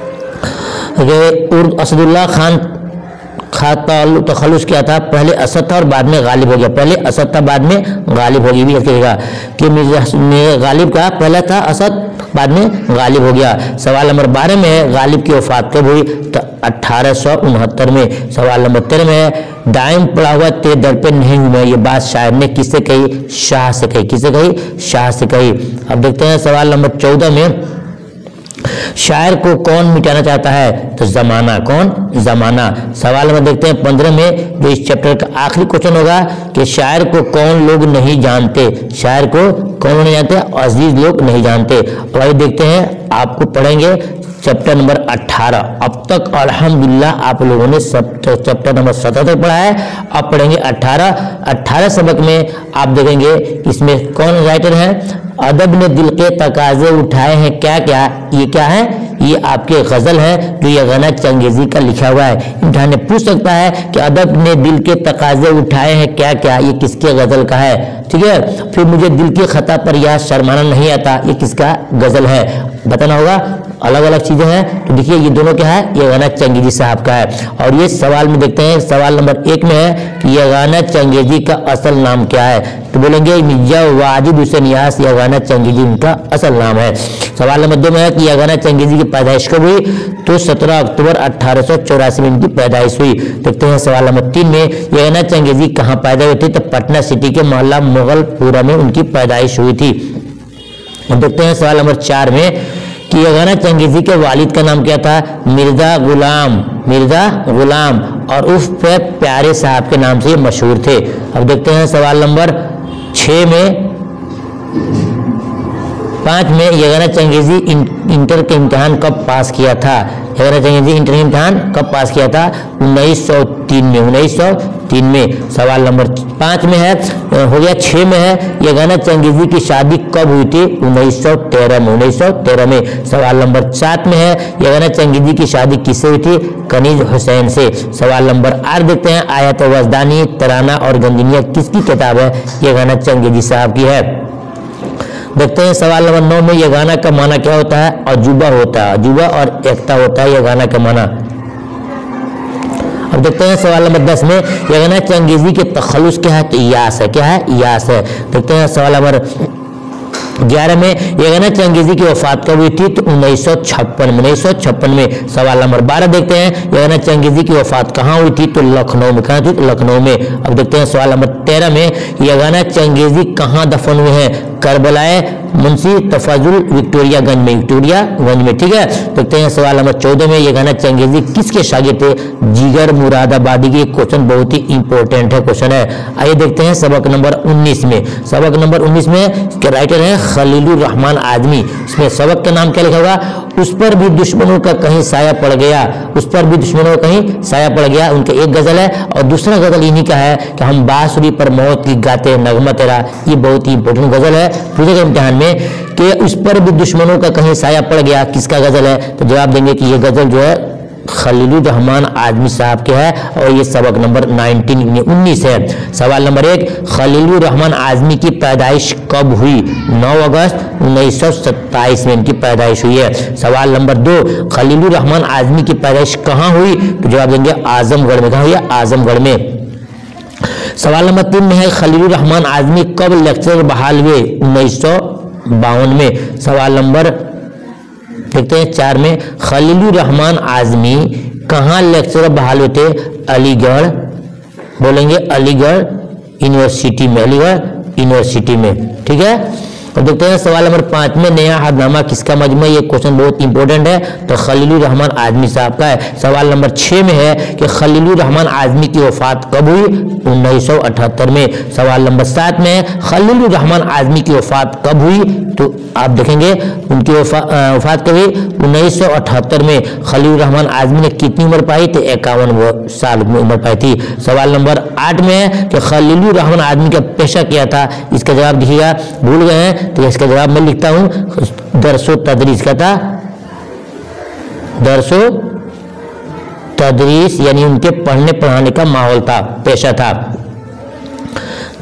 असदुल्ला खान तखल्लुस क्या था? पहले असद था और बाद में गालिब हो गया। पहले असद था, बाद में गालिब हो गया। भी कहेगा कि मिर्जा गालिब का पहला था असद, बाद में गालिब हो गया। सवाल नंबर बारह में है, गालिब की वफात कब हुई? तो अठारह सौ उनहत्तर में। सवाल नंबर तेरह में है, दायम पड़ा हुआ तेरे दर पे नहीं हूं मैं, ये बात शायर ने किससे कही? शाह से कही। किससे कही? शाह से कही। अब देखते हैं सवाल नंबर चौदह में, शायर को कौन मिटाना चाहता है? तो जमाना। कौन? जमाना। सवाल में देखते हैं पंद्रह में, जो इस चैप्टर का आखिरी क्वेश्चन होगा कि शायर को कौन लोग नहीं जानते? शायर को कौन नहीं जानते? अजीज लोग नहीं जानते। वही देखते हैं, आपको पढ़ेंगे चैप्टर नंबर अठारह। अब तक अल्हम्दुलिल्लाह आप लोगों ने सब चैप्टर नंबर सत्रह तक पढ़ा है, अब पढ़ेंगे अठारह। अठारह सबक में आप देखेंगे इसमें कौन राइटर है? अदब ने दिल के तकाजे उठाए हैं क्या क्या? ये क्या है? ये आपके गजल है, जो ये गाना चंगेजी का लिखा हुआ है। इम्तिहान में पूछ सकता है कि अदब ने दिल के तकाजे उठाए हैं क्या क्या? ये किसके गजल का है? ठीक है। फिर मुझे दिल की खता पर यह शर्माना नहीं आता, ये किसका गजल है? बताना होगा। अलग अलग चीजें हैं, तो देखिए ये दोनों क्या है? ये गाना चंगेजी साहब का है। और ये सवाल में देखते हैं, सवाल नंबर एक में है कि यह गाना चंगेजी का असल नाम क्या है? तो बोलेंगे मिर्जा वाजिद हुसैन यास, यह गाना चंगेजी उनका असल नाम है। सवाल नंबर दो में है कि यह गाना चंगेजी की पैदाइश कब हुई? तो सत्रह अक्टूबर अठारह सौ चौरासी में इनकी पैदाइश हुई। देखते हैं सवाल नंबर तीन में, यह गाना चंगेजी कहाँ पैदा हुई थी? तो पटना सिटी के मोहल्ला मुगलपुरा में उनकी पैदाइश हुई थी। देखते हैं सवाल नंबर चार में कि यह गाना चंगेजी के वालिद का नाम क्या था? मिर्जा गुलाम। मिर्जा गुलाम और उस पे प्यारे साहब के नाम से ये मशहूर थे। अब देखते हैं सवाल नंबर छः में, पाँच में, यह गाना चंगेजी इंटर के इम्तिहान कब पास किया था? यह गाना चंगेजी इंटर के इम्तिहान कब पास किया था? उन्नीस सौ तीन में। उन्नीस सौ तीन में। सवाल नंबर पाँच में है, हो गया। छः में है, यह गाना चंगेजी की शादी कब हुई थी? उन्नीस सौ तेरह में। उन्नीस सौ तेरह में। सवाल नंबर सात में है, यह गाना चंगेजी की शादी किससे हुई थी? कनीज हुसैन से। सवाल नंबर आठ देखते हैं, आयत वजदानी तराना और गंदिनिया किसकी किताब है? यह गाना चंगेजी साहब की है। देखते हैं सवाल नंबर नौ में, यह गाना का माना क्या होता है? अजूबा होता है। अजूबा और एकता होता है यह गाना का माना। अब देखते हैं सवाल नंबर दस में, यह गाना चंगेजी के तखल्लुस क्या है? तो यास है। क्या है? यास है। देखते हैं सवाल नंबर ग्यारह में, यह गाना चंगेजी की वफात कब हुई थी? तो उन्नीस सौ छप्पन में। उन्नीस सौ छप्पन में। सवाल नंबर बारह देखते हैं, यह गाना चंगेजी की वफात कहाँ हुई थी? तो लखनऊ में। कहाँ थी? लखनऊ में। अब देखते हैं सवाल नंबर तेरह में, यह गाना चंगेजी कहाँ दफन हुए हैं? करबलाए मुंशी तफाजुल विक्टोरिया गंज में। विक्टोरिया गंज में। ठीक है। देखते हैं सवाल नंबर चौदह में, यह गाना चंगेजी किसके शागिर्द थे? जिगर मुरादाबादी की। क्वेश्चन बहुत ही इंपॉर्टेंट है क्वेश्चन है। आइए देखते हैं सबक नंबर उन्नीस में। सबक नंबर उन्नीस में इसके राइटर हैं खलीलुर रहमान आजमी। इसमें सबक का नाम क्या लिखा होगा? उस पर भी दुश्मनों का कहीं साया पड़ गया। उस पर भी दुश्मनों का कहीं साया पड़ गया। उनका एक गजल है और दूसरा गजल इन्हीं का है कि हम बांसुरी पर मौत की गाते नगमा तेरा। ये बहुत ही इंपॉर्टेंट गजल है पूछेगा इम्तिहान में कि उस पर भी दुश्मनों का कहीं साया पड़ गया, किसका गजल है? तो जवाब देंगे कि ये गजल जो है खलीलुर रहमान आजमी साहब के है और ये सबक नंबर नाइनटीन उन्नीस है। सवाल नंबर एक, खलीलुर रहमान आजमी की पैदाइश कब हुई? नौ अगस्त उन्नीस सौ सत्ताईस में इनकी पैदाइश हुई है। सवाल नंबर दो, खलीलुर रहमान आजमी की पैदाइश कहाँ हुई? तो जवाब देंगे आजमगढ़ में। कहाँ हुई? आजमगढ़ में। सवाल नंबर तीन में है, खलीलुर रहमान आजमी कब लेक्चरर बहाल हुए? उन्नीस सौ बावन में। सवाल नंबर देखते हैं चार में, खलीलुर रहमान आजमी कहाँ लेक्चरर बहाल हुए थे? अलीगढ़। बोलेंगे अलीगढ़ यूनिवर्सिटी में। अलीगढ़ यूनिवर्सिटी में। ठीक है। तो देखते हैं सवाल नंबर पाँच में, नया हदनामा किसका मजमू? ये क्वेश्चन बहुत इंपॉर्टेंट है, तो खलीलुर रहमान आजमी साहब का है। सवाल नंबर छः में है कि खलीलुर रहमान आजमी की वफात कब हुई? उन्नीस सौ अठहत्तर में। सवाल नंबर सात में है, खलीलुर रहमान आजमी की वफात कब हुई? तो आप देखेंगे उनकी वफात कब हुई? उन्नीस सौ अठहत्तर में। खलीलुर रहमान आजमी ने कितनी उम्र पाई? तो इक्यावन साल में उम्र पाई थी। सवाल नंबर आठ में है कि खलीलुर रहमान आजमी का पेशा क्या था? इसका जवाब देखिएगा, भूल गए हैं तो इसका जवाब मैं लिखता हूं, दरसो तदरीस का था। दरसो तदरीस यानी उनके पढ़ने पढ़ाने का माहौल था, पेशा था।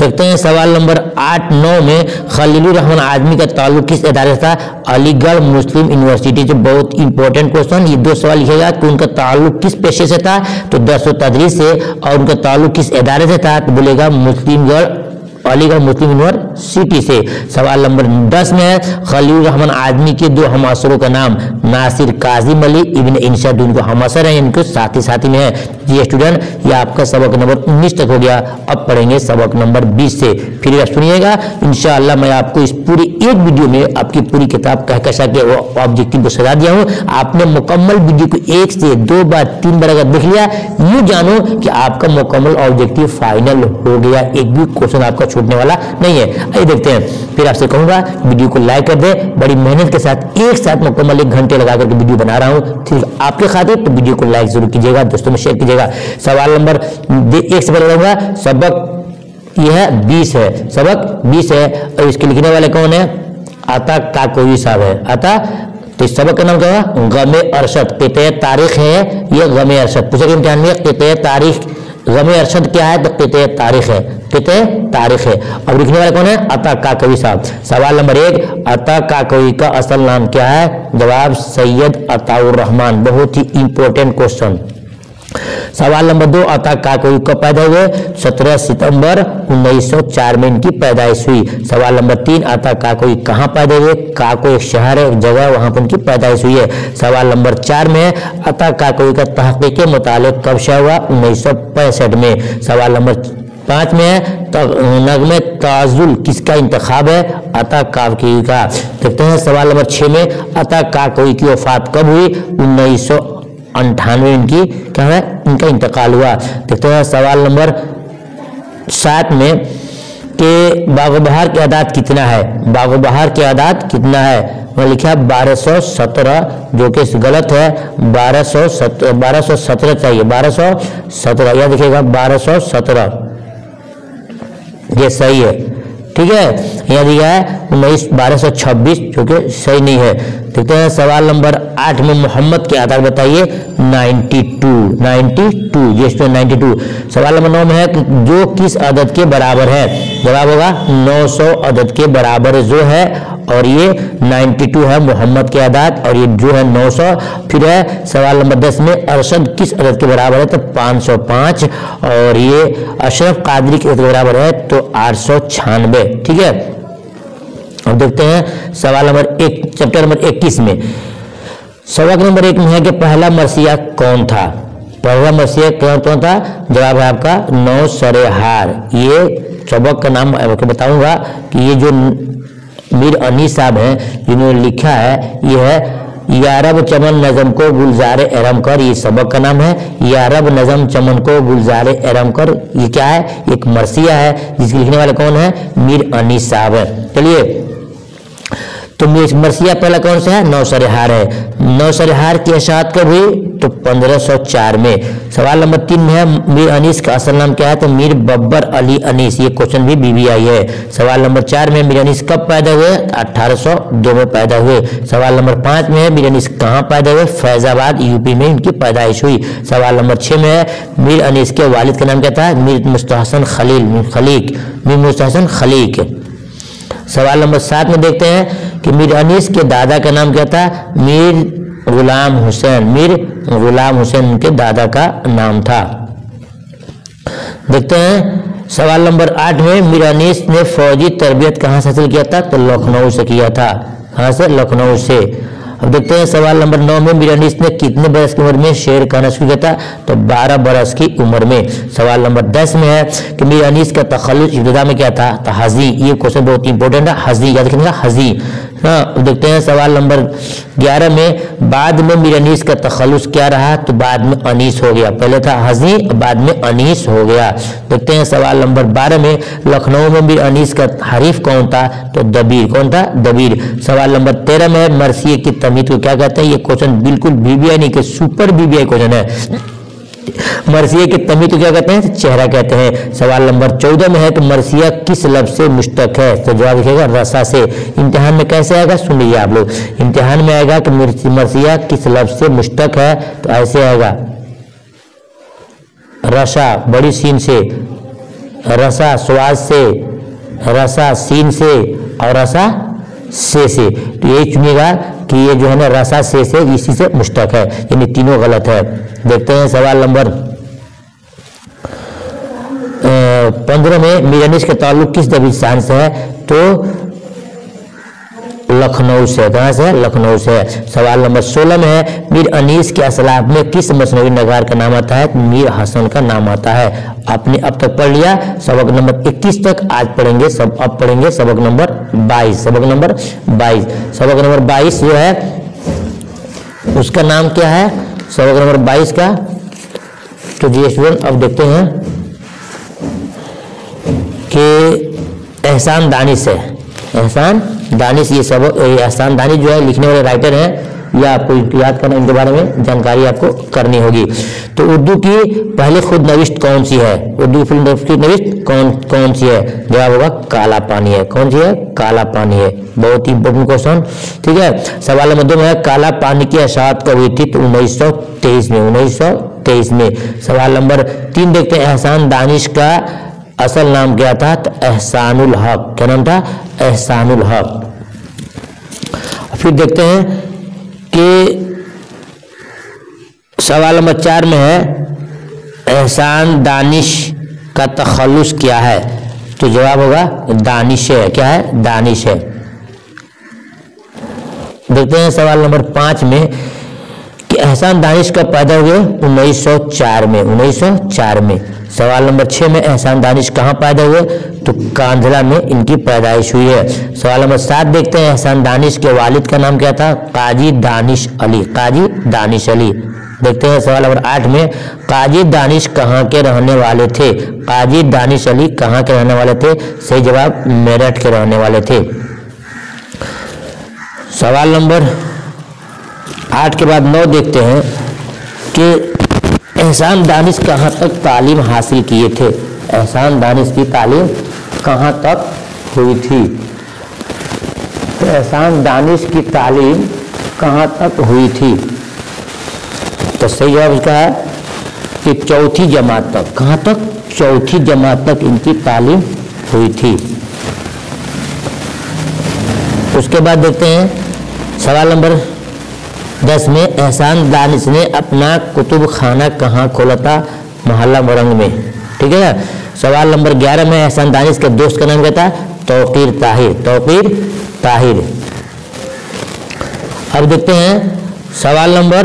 देखते हैं सवाल नंबर आठ नौ में खलीलुर रहमान आजमी का ताल्लुक किस इदारे से था? अलीगढ़ मुस्लिम यूनिवर्सिटी। जो बहुत इंपॉर्टेंट क्वेश्चन, ये दो सवाल लिखेगा कि उनका ताल्लुक किस पेशे से था? तो दर्स व तदरीस से। और उनका ताल्लुक किस इदारे से था? तो बोलेगा मुस्लिमगढ़ अलीगढ़ मुस्लिम यूनिवर्सिटी से। सवाल नंबर दस में है खलीलुर रहमान आजमी के दो हमासरों का नाम? नासिर काजिम अली इब्न इंशा, इनको हमासर है, इनको साथी साथी में है। ये स्टूडेंट, ये आपका सबक नंबर उन्नीस तक हो गया। अब पढ़ेंगे सबक नंबर बीस से। फिर आप सुनिएगा, इंशाअल्लाह मैं आपको इस पूरी एक वीडियो में आपकी पूरी किताब कह कसा के ऑब्जेक्टिव को सजा दिया हूँ। आपने मुकम्मल वीडियो को एक से दो बार तीन बार अगर देख लिया, यूँ जानो कि आपका मुकम्मल ऑब्जेक्टिव फाइनल हो गया, एक भी क्वेश्चन आपका छूटने वाला नहीं है। आइए देखते हैं। फिर आपसे कहूंगा वीडियो को लाइक कर दे, बड़ी मेहनत के साथ एक साथ मुकम्मल एक घंटे लगा करके वीडियो बना रहा हूँ सिर्फ आपके खातिर, तो वीडियो को लाइक जरूर कीजिएगा, दोस्तों में शेयर कीजिएगा। सवाल नंबर एक से पहले रहूंगा, सबक यह है बीस है, सबक बीस है और इसके लिखने वाले कौन है? आता काकोई साहब है। आता, तो इस सबक का नाम क्या है? गमे अरशद। कितने तारीख है ये? गमे अरशद। पूछा कि इम्तिहान में कितने तारीख, गमे अरशद क्या है? तो कितने तारीख है, कितने तारीख है। अब लिखने वाले कौन है? अता काकोई साहब। सवाल नंबर एक, अता काकोई का असल नाम क्या है? जवाब सैयद अताउर रहमान। बहुत ही इंपॉर्टेंट क्वेश्चन। सवाल नंबर दो, अता काकोई कब पैदा हुए? सत्रह सितंबर उन्नीस सौ चार में इनकी पैदाइश हुई। सवाल नंबर तीन, अता काकोई कहाँ पैदा हुए? काको एक शहर है, एक जगह, वहां पर उनकी पैदाइश हुई है। सवाल नंबर चार में, अता काकोई का तहकीक के मुतालिक कब शाया हुआ? उन्नीस सौ पैंसठ में। सवाल नंबर पांच में है नगमे ताजुल किसका इंतखाब है? अता काकोई का। देखते हैं सवाल नंबर छह में, अता काकोई की वफात कब हुई? उन्नीस सौ अंठानवे इनकी क्या है? इनका इंतकाल हुआ। देखते हैं सवाल नंबर सात में कि बागोबहार की आदात कितना है? बागोबहार की आदात कितना है? वह लिखा बारह सौ सत्रह, जो कि गलत है। बारह सौ सत्रह बारह सौ सत्रह चाहिए, बारह सौ सत्रह यह देखिएगा, बारह सौ सत्रह ये सही है, ठीक है। यहाँ दिया है उन्नीस बारह सौ छब्बीस, जो कि सही नहीं है। देखते हैं सवाल नंबर आठ में, मोहम्मद की आदात बताइए? बानवे, बानवे, ये स्टूडेंट बानवे। सवाल नंबर नौ में है कि जो किस अदद के बराबर है? जवाब होगा नौ सौ अदद के बराबर जो है, और ये बानवे है मोहम्मद की आदात, और ये जो है नौ सौ। फिर है सवाल नंबर दस में, अरशद किस अदद के बराबर है? तो पाँच सौ पाँच, और ये अशरफ कादरी के अदद के बराबर है तो आठ सौ छियानवे, ठीक है। अब देखते हैं सवाल नंबर एक, चैप्टर नंबर इक्कीस में। सबक नंबर एक में है कि पहला मरसिया कौन था? पहला मरसिया कौन कौन था? जवाब है आपका नौ सरेहार। ये सबक का नाम आपको बताऊंगा कि ये जो मीर अनीस साहब हैं जिन्होंने लिखा है, ये है यारब चमन नज़म को गुलजार एरम कर, ये सबक का नाम है। यारब नज़म चमन को गुलजार एरम कर, ये क्या है? एक मरसिया है जिसके लिखने वाले कौन है? मीर अनीस साहब है। चलिए, तो मरसिया पहला कौन सा है? नौ सरेहार है। नौ सरेहार की इशाअत कब हुई? तो पंद्रह सौ चार में। सवाल नंबर तीन में है मीर अनीस का असल नाम क्या है? तो मीर बब्बर अली अनीस, ये क्वेश्चन भी बीबीआई है। सवाल नंबर चार में मीर अनीस कब पैदा हुए? अठारह सौ दो में पैदा हुए। सवाल नंबर पाँच में है मीर अनीस कहाँ पैदा हुए? फैजाबाद यूपी में इनकी पैदाइश हुई। सवाल नंबर छः में है मीर अनीस के वालिद का नाम क्या था? मीर मुस्तहसन खलील खलीक मीर मुस्तहसन खलीक। सवाल नंबर सात में देखते हैं कि मीर अनीस के दादा का नाम क्या था? मीर गुलाम हुसैन, मीर गुलाम हुसैन उनके दादा का नाम था। देखते हैं सवाल नंबर आठ में, मीर अनीस ने फौजी तरबियत कहाँ से हासिल किया था? तो लखनऊ से किया था। कहाँ से? लखनऊ से। अब देखते हैं सवाल नंबर नौ में, मीर अनीस ने कितने बरस की उम्र में शेर कहना शुरू किया था? तो बारह बरस की उम्र में। सवाल नंबर दस में है कि मीर अनीस का तखल्लुस इब्तिदा में क्या था? तो हजी, ये क्वेश्चन बहुत इंपॉर्टेंट है, हजी याद रखिएगा, हजी। हाँ, देखते हैं सवाल नंबर ग्यारह में, बाद में मीर अनीस का तखल्लुस क्या रहा? तो बाद में अनीस हो गया, पहले था हजी बाद में अनीस हो गया। देखते हैं सवाल नंबर बारह में, लखनऊ में मीर अनीस का हरीफ कौन था? तो दबीर, कौन था? दबीर। सवाल नंबर तेरह में, मरसिए की तमीद को क्या कहते हैं? ये क्वेश्चन बिल्कुल बीबीआई नहीं के सुपर बीबीआई क्वेश्चन है। मरसिया की तमीद को क्या कहते हैं? चेहरा कहते हैं। सवाल नंबर चौदह में है कि मरसिया किस लफ्ज से मुश्तक है? तो जवाब लिखेगा रसा से। इम्तिहान में कैसे आएगा? सुन लीजिए आप लोग, इम्तिहान में आएगा कि मरसिया किस लफ्ज से मुश्तक है? तो ऐसे आएगा रसा, बड़ी सीन से, रसा स्वाद से, रसा सीन से और रसा से से। तो यही चुनिएगा कि ये जो है ना रसा से से इसी से मुश्तक है, यानी तीनों गलत है। देखते हैं सवाल नंबर पंद्रह में मीर अनीस का ताल्लुक किस दबिस्तान से है? तो लखनऊ से। कहाँ से? लखनऊ से। सवाल नंबर सोलह में है मीर अनीस के असलाफ में किस मसनवी नगार का नाम आता है? मीर हसन का नाम आता है। आपने अब तक पढ़ लिया सबक नंबर इक्कीस तक, आज पढ़ेंगे सब अब पढ़ेंगे सबक नंबर बाईस। सबक नंबर बाईस सबक नंबर बाईस जो है उसका नाम क्या है? सबक नंबर बाईस का तो जी स्टूडेंट अब देखते हैं कि एहसान दानिश है। एहसान दानिश ये सब एहसान दानिश जो है लिखने वाले राइटर हैं, या आपको याद करना, इनके बारे में जानकारी आपको करनी होगी। तो उर्दू की पहले खुद नविश्त कौन सी है? उर्दू फिल्म की नविश्त कौन कौन सी है? जवाब होगा काला पानी है। कौन सी है? काला पानी है। बहुत ही इंपोर्टेंट क्वेश्चन, ठीक है। सवाल नंबर दो में है काला पानी की अशात कब हुई थी? तो उन्नीस सौ तेईस में। उन्नीस सौ तेईस में। सवाल नंबर तीन देखते हैं एहसान दानिश का असल नाम क्या था? तो एहसानुल हक। क्या नाम था? एहसानुल हक। फिर देखते हैं कि सवाल नंबर चार में है एहसान दानिश का तखल्लुस क्या है? तो जवाब होगा दानिश है। क्या है? दानिश है। देखते हैं सवाल नंबर पांच में कि एहसान दानिश कब पैदा हुए? उन्नीस सौ चार में। उन्नीस सौ चार में। सवाल नंबर छह में एहसान दानिश कहाँ पैदा हुए? तो कांधला में इनकी पैदाइश हुई है। सवाल नंबर सात देखते हैं एहसान दानिश के वालिद का नाम क्या था? काजी दानिश अली। काजी दानिश अली। देखते हैं सवाल नंबर आठ में काजी दानिश कहाँ के रहने वाले थे? काजी दानिश अली कहाँ के रहने वाले थे? सही जवाब मेरठ के रहने वाले थे। सवाल नंबर आठ के बाद नौ देखते हैं कि एहसान दानिश कहाँ तक तालीम हासिल किए थे? एहसान दानिश की तालीम कहाँ तक हुई थी? तो एहसान दानिश की तालीम कहाँ तक हुई थी? तो सही जवाब इसका है कि चौथी जमात तक। कहाँ तक? चौथी जमात तक इनकी तालीम हुई थी। उसके बाद देखते हैं सवाल नंबर दस में एहसान दानिश ने अपना कुतुब खाना कहाँ खोला था? मोहल्ला मोरंग में। ठीक है ना। सवाल नंबर ग्यारह में एहसान दानिश के दोस्त का नाम क्या था? तौकीर ताहिर। तौकीर ताहिर। अब देखते हैं सवाल नंबर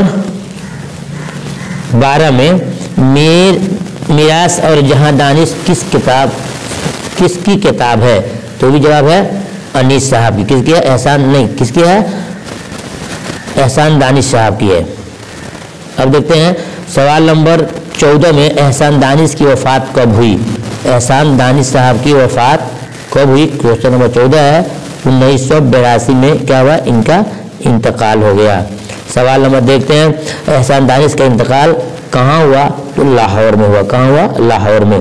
बारह में मीर मिरास और जहां दानिश किस किताब किसकी किताब है? तो भी जवाब है अनीस साहब की। किसकी है? एहसान नहीं, किसकी है? एहसान दानिश साहब की है। अब देखते हैं सवाल नंबर चौदह में एहसान दानिश की वफात कब हुई? एहसान दानिश साहब की वफात कब हुई? क्वेश्चन नंबर चौदह है उन्नीस सौ बिरासी में क्या हुआ? इनका इंतकाल हो गया। सवाल नंबर देखते हैं एहसान दानिश का इंतकाल कहाँ हुआ? तो लाहौर में हुआ। कहाँ हुआ? लाहौर में।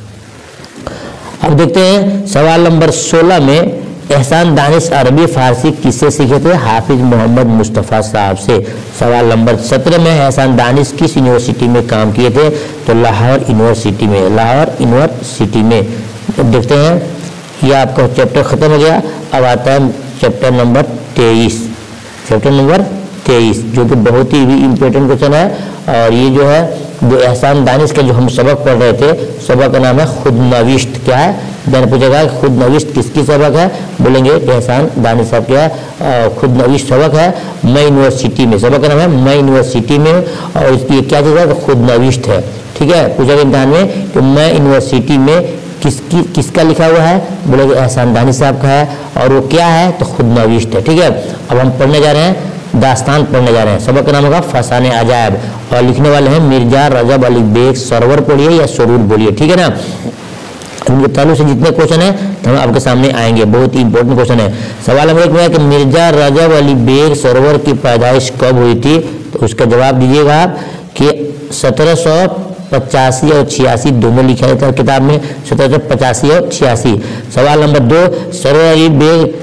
अब देखते हैं सवाल नंबर सोलह में एहसान दानिश अरबी फारसी किससे सीखे थे? हाफिज मोहम्मद मुस्तफ़ा साहब से। सवाल नंबर सत्रह में एहसान दानिश किस यूनिवर्सिटी में काम किए थे? तो लाहौर यूनिवर्सिटी में। लाहौर यूनिवर्सिटी में। अब देखते हैं यह आपका चैप्टर खत्म हो गया। अब आता है चैप्टर नंबर तेईस। चैप्टर नंबर तेईस जो कि बहुत ही इम्पोर्टेंट क्वेश्चन है। और ये जो है जो एहसान दानिश का जो हम सबक पढ़ रहे थे, सबक का नाम है खुद नविश्त। क्या है? मैंने पूछेगा खुद नविश्त किसकी सबक है? बोलेंगे एहसान दानिश साहब क्या है? खुद नविश्त सबक है मैं यूनिवर्सिटी में। सबक का नाम है मैं यूनिवर्सिटी में। और इसकी क्या चीज़ है? तो खुद नविश्त है। ठीक है। पूछेगा इम्तिहान में कि मैं यूनिवर्सिटी में किसकी किसका लिखा हुआ है? बोलेंगे एहसान दानिश साहब का है। और वो क्या है? तो खुद नविश्त है। ठीक है। अब हम पढ़ने जा रहे हैं दास्तान पढ़ने जा रहे हैं। सबक का नाम होगा फसाने अजायब और लिखने वाले हैं मिर्जा रजब अली बेग। सरवर पढ़िए या सरूर बोलिए। ठीक है ना। इनके ताल्लुक से जितने क्वेश्चन है हम आपके सामने आएंगे। बहुत ही इंपॉर्टेंट क्वेश्चन है। सवाल नंबर एक में है कि मिर्जा रजब अली बेग सरवर की पैदाइश कब हुई थी? तो उसका जवाब दीजिएगा आप कि सत्रह सौ पचासी और छियासी दोनों लिखा है किताब में। सत्रह सौ पचासी और छियासी। सवाल नंबर दो सरवर अली बेग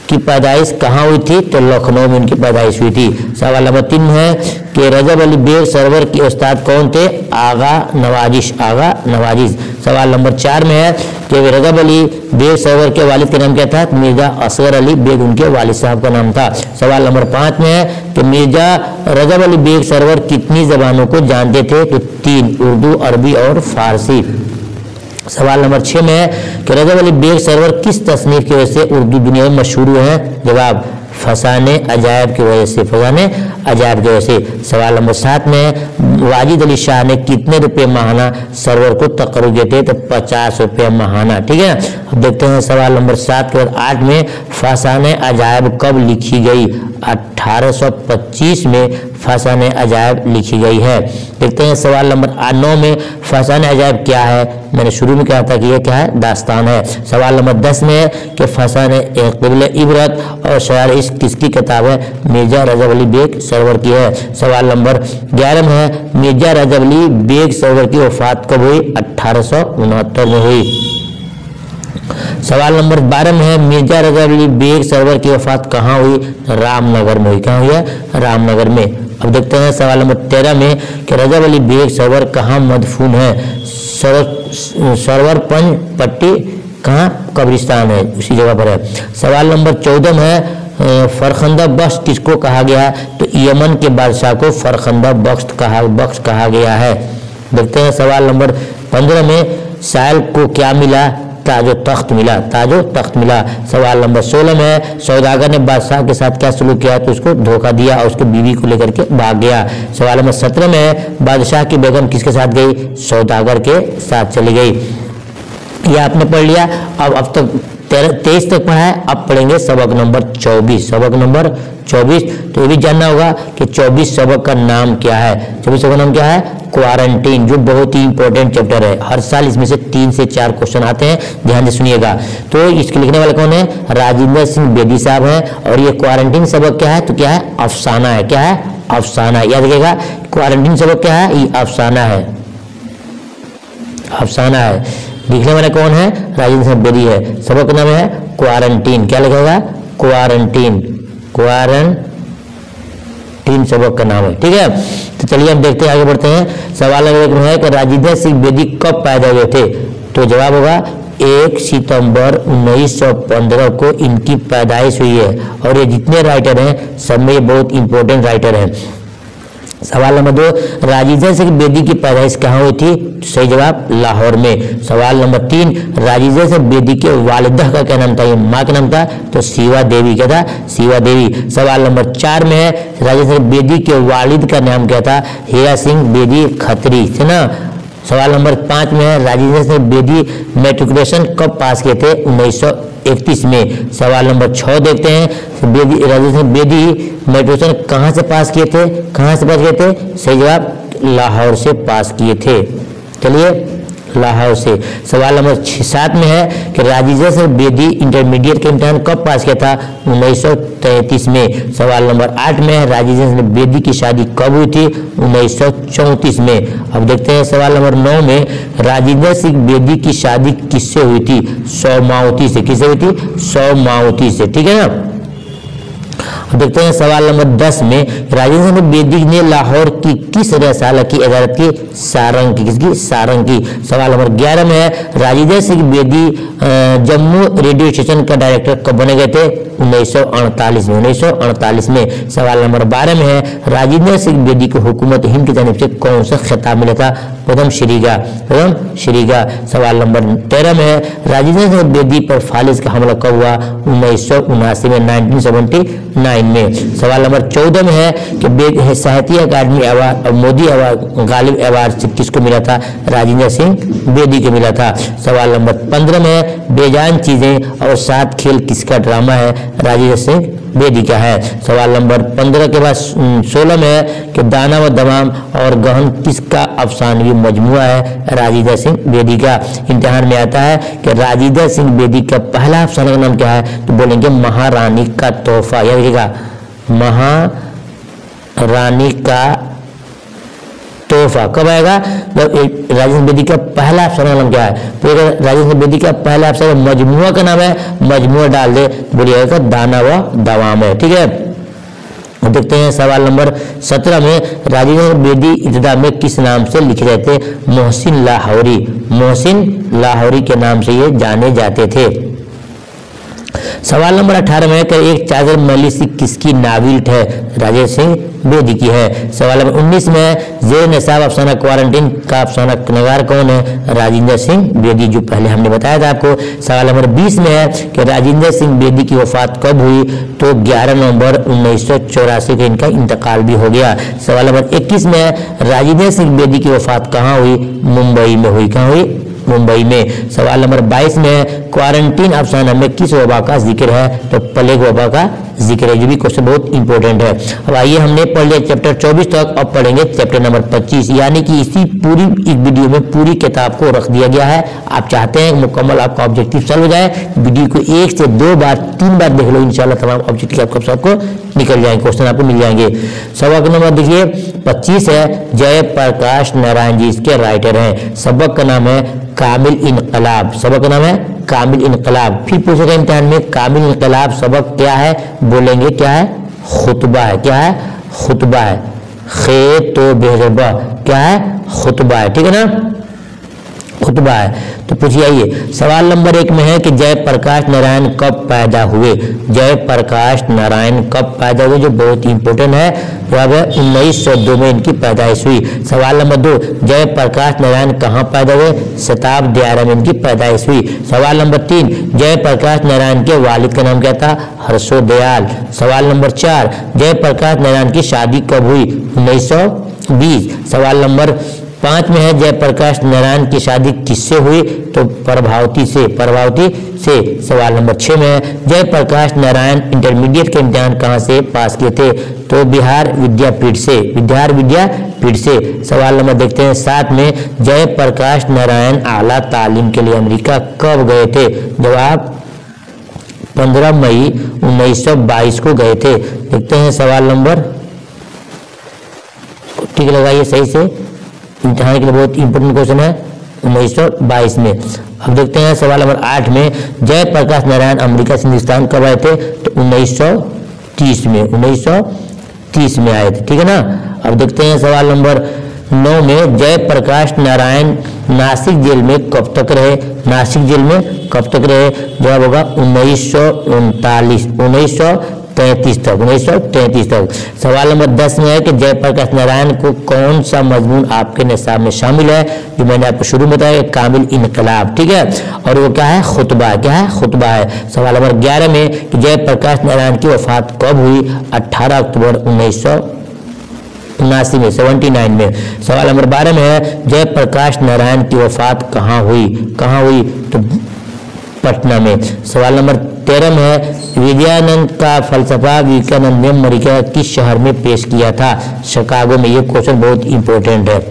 की पैदाइश कहाँ हुई थी? तो लखनऊ में उनकी पैदाइश हुई थी। सवाल नंबर तीन है कि रजब अली बेग सरवर के उस्ताद कौन थे? आगा नवाजिश, आगा नवाजिश। सवाल नंबर चार में है कि रजब अली बेग सरवर के वालिद का नाम क्या था? मिर्जा असगर अली बेग उनके वालिद साहब का नाम था। सवाल नंबर पाँच में है कि मिर्जा रजब अली बेग सरवर कितनी जबानों को जानते थे? तो तीन, उर्दू, अरबी और फारसी। सवाल नंबर छः में है कि रजब अली बेग सरवर किस तसनीफ की वजह से उर्दू दुनिया में मशहूर हुए हैं? जवाब, फसाने अजायब की वजह से, फसाने अजायब की वजह से। सवाल नंबर सात में है वाजिद अली शाह ने कितने रुपए माहाना सरवर को तकर्रुज दिए थे? तो पचास रुपये माहाना। ठीक है, अब देखते हैं सवाल नंबर सात के बाद आठ में फसाने अजायब कब लिखी गई? अठारह सौ पच्चीस में फसाने अजायब लिखी गई है। देखते हैं सवाल नंबर नौ में फसाने अजायब क्या है? मैंने शुरू में कहा था कि यह क्या है? दास्तान है। सवाल नंबर दस में है कि फसाने क़िबले इबरत और शायर इश्क किसकी किताब है? मिर्जा रजब अली बेग सरवर की है। सवाल नंबर ग्यारह में है मिर्जा रजब अली बेग सरवर की वफात कब हुई? अठारह सौ उनहत्तर में हुई। सवाल नंबर बारह में है मिर्जा रजब अली बेग सरवर की वफात कहाँ हुई? रामनगर में हुई। कहाँ हुई है? रामनगर में। अब देखते हैं सवाल नंबर तेरह में कि रजब अली बेग सरवर कहाँ मदफून है? सरवर पंज पट्टी कहाँ कब्रिस्तान है? उसी जगह पर है। सवाल नंबर चौदह में है फरखंदा बख्श किसको कहा गया है? तो यमन के बादशाह को फरखंदा बख्श कहा बख्श कहा गया है। देखते हैं सवाल नंबर पंद्रह में साइल को क्या मिला? ताजो तख्त मिला, ताजो तख्त मिला। सवाल नंबर सोलह में सौदागर ने बादशाह के साथ क्या सलूक किया? तो उसको धोखा दिया और उसकी बीवी को लेकर के भाग गया। सवाल नंबर सत्रह में बादशाह की बेगम किसके साथ गई? सौदागर के साथ चली गई। यह आपने पढ़ लिया। अब अब तक तेरह तेईस तक पढ़ा है, अब पढ़ेंगे सबक नंबर चौबीस। सबक नंबर चौबीस, तो ये भी जानना होगा कि चौबीस सबक का नाम क्या है? चौबीस सबक का नाम क्या है? क्वारंटीन, जो बहुत ही इंपॉर्टेंट चैप्टर है। हर साल इसमें से तीन से चार क्वेश्चन आते हैं, ध्यान से सुनिएगा। तो इसके लिखने वाले कौन है? राजेंद्र सिंह बेदी साहब हैं। और ये क्वारंटीन सबक क्या है? तो क्या है? अफसाना है। क्या है? अफसाना। याद रखिएगा, क्वारंटीन सबक क्या है? ये अफसाना है, अफसाना है। लिखने वाला कौन है? राजेंद्र सिंह बेदी है। सबक का नाम है क्वारंटीन। क्या लिखेगा? क्वारंटीन, क्वारंटीन सबक का नाम है। ठीक है, तो चलिए अब देखते हैं, आगे बढ़ते हैं। सवाल नंबर एक में है कि राजेंद्र सिंह बेदी कब पैदा हुए थे? तो जवाब होगा एक सितंबर उन्नीस सौ पंद्रह को इनकी पैदाइश हुई है। और ये जितने राइटर हैं सब में ये बहुत इंपॉर्टेंट राइटर हैं। सवाल नंबर दो राजेंद्र सिंह बेदी की पैदाइश कहाँ हुई थी? सही जवाब लाहौर में। सवाल नंबर तीन राजेंद्र सिंह बेदी के वालिदा का क्या नाम था? ये माँ का नाम था, तो शिवा देवी। क्या था? शिवा देवी। सवाल नंबर चार में है राजेंद्र सिंह बेदी के वालिद का नाम क्या था? हीरा सिंह बेदी खत्री, है ना। सवाल नंबर पाँच में है राजेंद्र सिंह बेदी मैट्रिकुलेशन कब पास किए थे? उन्नीस सौ इकतीस में। सवाल नंबर छः देखते हैं बेदी राजेंद्र सिंह बेदी मैट्रिकुलेशन कहाँ से पास किए थे? कहाँ से पास किए थे? सही जवाब लाहौर से पास किए थे। चलिए, लाहौर से। सवाल नंबर सात में है कि राजेंद्र सिंह बेदी इंटरमीडिएट के इम्तिहान कब पास किया था? उन्नीस सौ तैंतीस में। सवाल नंबर आठ में है राजेंद्र सिंह बेदी की शादी कब हुई थी? उन्नीस सौ चौंतीस में। अब देखते हैं सवाल नंबर नौ में राजेंद्र सिंह बेदी की शादी किससे हुई थी? सौमावती से। किससे हुई थी? सौमावती से। ठीक है ना। देखते हैं सवाल नंबर दस में राजेंद्र सिंह बेदी ने लाहौर की किस रसाला की इजाजत की? सारंग की। किसकी? सारंग की। सवाल नंबर ग्यारह में है राजेंद्र सिंह बेदी जम्मू रेडियो स्टेशन का डायरेक्टर कब बने गए थे? उन्नीस सौ अड़तालीस में। उन्नीस सौ अड़तालीस में। सवाल नंबर बारह में है राजेंद्र सिंह बेदी को हुकूमत हिंद की जानिब से कौन सा खिताब मिला था? पद्म श्री का, पद्म श्री का। सवाल नंबर तेरह में है राजेंद्र सिंह बेदी पर फालिज का हमला कब हुआ? उन्नीस सौ उनासी में, नाइनटीन सेवेंटी नाइन में। सवाल नंबर चौदह में है कि साहित्य अकादमी अवार्ड और मोदी अवार्ड गालिब अवार्ड किसको मिला था? राजेंद्र सिंह बेदी को मिला था। सवाल नंबर पंद्रह में है बेजान चीजें और सात खेल किसका ड्रामा है? राजेंद्र सिंह बेदी का है। सवाल नंबर पंद्रह के बाद सोलह में है कि दाना व दमाम और गहन किसका अफसानवी मजमुआ है? राजेंद्र सिंह बेदी का। इम्तिहान में आता है कि राजेंद्र सिंह बेदी का पहला अफसाना का नाम क्या है? तो बोलेंगे महारानी का तोहफा। याद रखिएगा, महारानी का तोहफा कब आएगा? जब राजेंद्र बेदी का पहला अफसाना नाम क्या है? तो राजेंद्र बेदी का पहला अफसाना मजमुआ का नाम है, मजमुआ डाल दे, बोलिएगा दाना व दवाम है। ठीक है, देखते हैं सवाल नंबर सत्रह में राजेंद्र बेदी इब्तिदा में किस नाम से लिखे जाते? मोहसिन लाहौरी, मोहसिन लाहौरी के नाम से ये जाने जाते थे। सवाल नंबर अठारह में कि एक चादर मैली सी किसकी नाविल है? राजेंद्र सिंह बेदी की है। सवाल नंबर उन्नीस में जेर निसाब अफसाना क्वारंटीन का अफसाना नगार कौन है? राजेंद्र सिंह बेदी, जो पहले हमने बताया था आपको। सवाल नंबर बीस में है कि राजेंद्र सिंह बेदी की वफात कब हुई? तो ग्यारह नवंबर उन्नीस सौ चौरासी को इनका इंतकाल भी हो गया। सवाल नंबर इक्कीस में है राजेंद्र सिंह बेदी की वफात कहाँ हुई? मुंबई में हुई। कहाँ हुई? मुंबई में। सवाल नंबर बाईस में क्वारंटीन अफसाना में किस वबा का जिक्र है? तो प्लेग वबा का जिक्र है, जो भी क्वेश्चन बहुत इंपॉर्टेंट है। अब आइए, हमने पढ़ लिया चैप्टर चौबीस तक, अब पढ़ेंगे चैप्टर नंबर पच्चीस, यानी कि इसी पूरी एक वीडियो में पूरी किताब को रख दिया गया है। आप चाहते हैं मुकम्मल आपका ऑब्जेक्टिव सॉल्व हो जाए, वीडियो को एक से दो बार तीन बार देख लो, इंशाल्लाह तमाम ऑब्जेक्टिव आपको सबको निकल जाएंगे, क्वेश्चन आपको मिल जाएंगे। सबक नंबर देखिए पच्चीस है, जयप्रकाश नारायण जी इसके राइटर हैं। सबक का नाम है कामिल इनकलाब, सबक का नाम है कामिल इनकलाब। फिर पूछेगा इम्तिहान में कामिल इनकलाब सबक क्या है? बोलेंगे क्या है? खुतबा है। क्या है? खुतबा है। खे तो बेहरबा क्या है? खुतबा है। ठीक है ना, खुतबा है। तो पूछिए, आइए सवाल नंबर एक में है कि जयप्रकाश नारायण कब पैदा हुए? जयप्रकाश नारायण कब पैदा हुए, जो बहुत इंपॉर्टेंट है। जवाब है उन्नीस सौ दो में इनकी पैदाइश हुई। सवाल नंबर दो, जयप्रकाश नारायण कहाँ पैदा हुए? शताब्दी आरा में इनकी पैदाइश हुई। सवाल नंबर तीन, जयप्रकाश नारायण के वालिद का नाम क्या था? हर्षो दयाल। सवाल नंबर चार, जयप्रकाश नारायण की शादी कब हुई? उन्नीस सौ बीस। सवाल नंबर पांच में है जयप्रकाश नारायण की शादी किससे हुई? तो प्रभावती से, प्रभावती से। सवाल नंबर छह में है जयप्रकाश नारायण इंटरमीडिएट के इम्तिहान कहाँ से पास किए थे? तो बिहार विद्यापीठ से, बिहार विद्यापीठ से। सवाल नंबर देखते हैं सात में, जयप्रकाश नारायण आला तालीम के लिए अमेरिका कब गए थे? जवाब पंद्रह मई उन्नीस सौ बाईस को गए थे। देखते हैं सवाल नंबर, ठीक लगाइए सही से, इम्तिहान के लिए बहुत इंपॉर्टेंट क्वेश्चन है, उन्नीस सौ बाईस में। अब देखते हैं सवाल नंबर आठ में, जयप्रकाश नारायण अमेरिका से हिंदुस्तान कब आए थे? तो उन्नीस सौ तीस में, उन्नीस सौ तीस में आए थे। ठीक है ना। अब देखते हैं सवाल नंबर नौ में, जयप्रकाश नारायण नासिक जेल में कब तक रहे? नासिक जेल में कब तक रहे? जवाब होगा उन्नीस सौ उनतालीस, उन्नीस सौ तैंतीस तक, उन्नीस सौ तैंतीस तक। सवाल नंबर दस में है कि जयप्रकाश नारायण को कौन सा मजमून आपके निसाब में शामिल है? जो मैंने आपको शुरू में बताया, कामिल इनकलाब। ठीक है, और वो क्या है? खुतबा। क्या है? खुतबा है। सवाल नंबर ग्यारह में कि जयप्रकाश नारायण की वफात कब हुई? अठारह अक्टूबर उन्नीस सौ उनासी में, सेवेंटी नाइन में। सवाल नंबर बारह में है जयप्रकाश नारायण की वफात कहाँ हुई? कहाँ हुई? तो पटना में। सवाल नंबर तेरह में है विजयानंद का फलसफा विवेकानंद ने अमेरिका किस शहर में पेश किया था? शिकागो में। ये क्वेश्चन बहुत इंपॉर्टेंट है।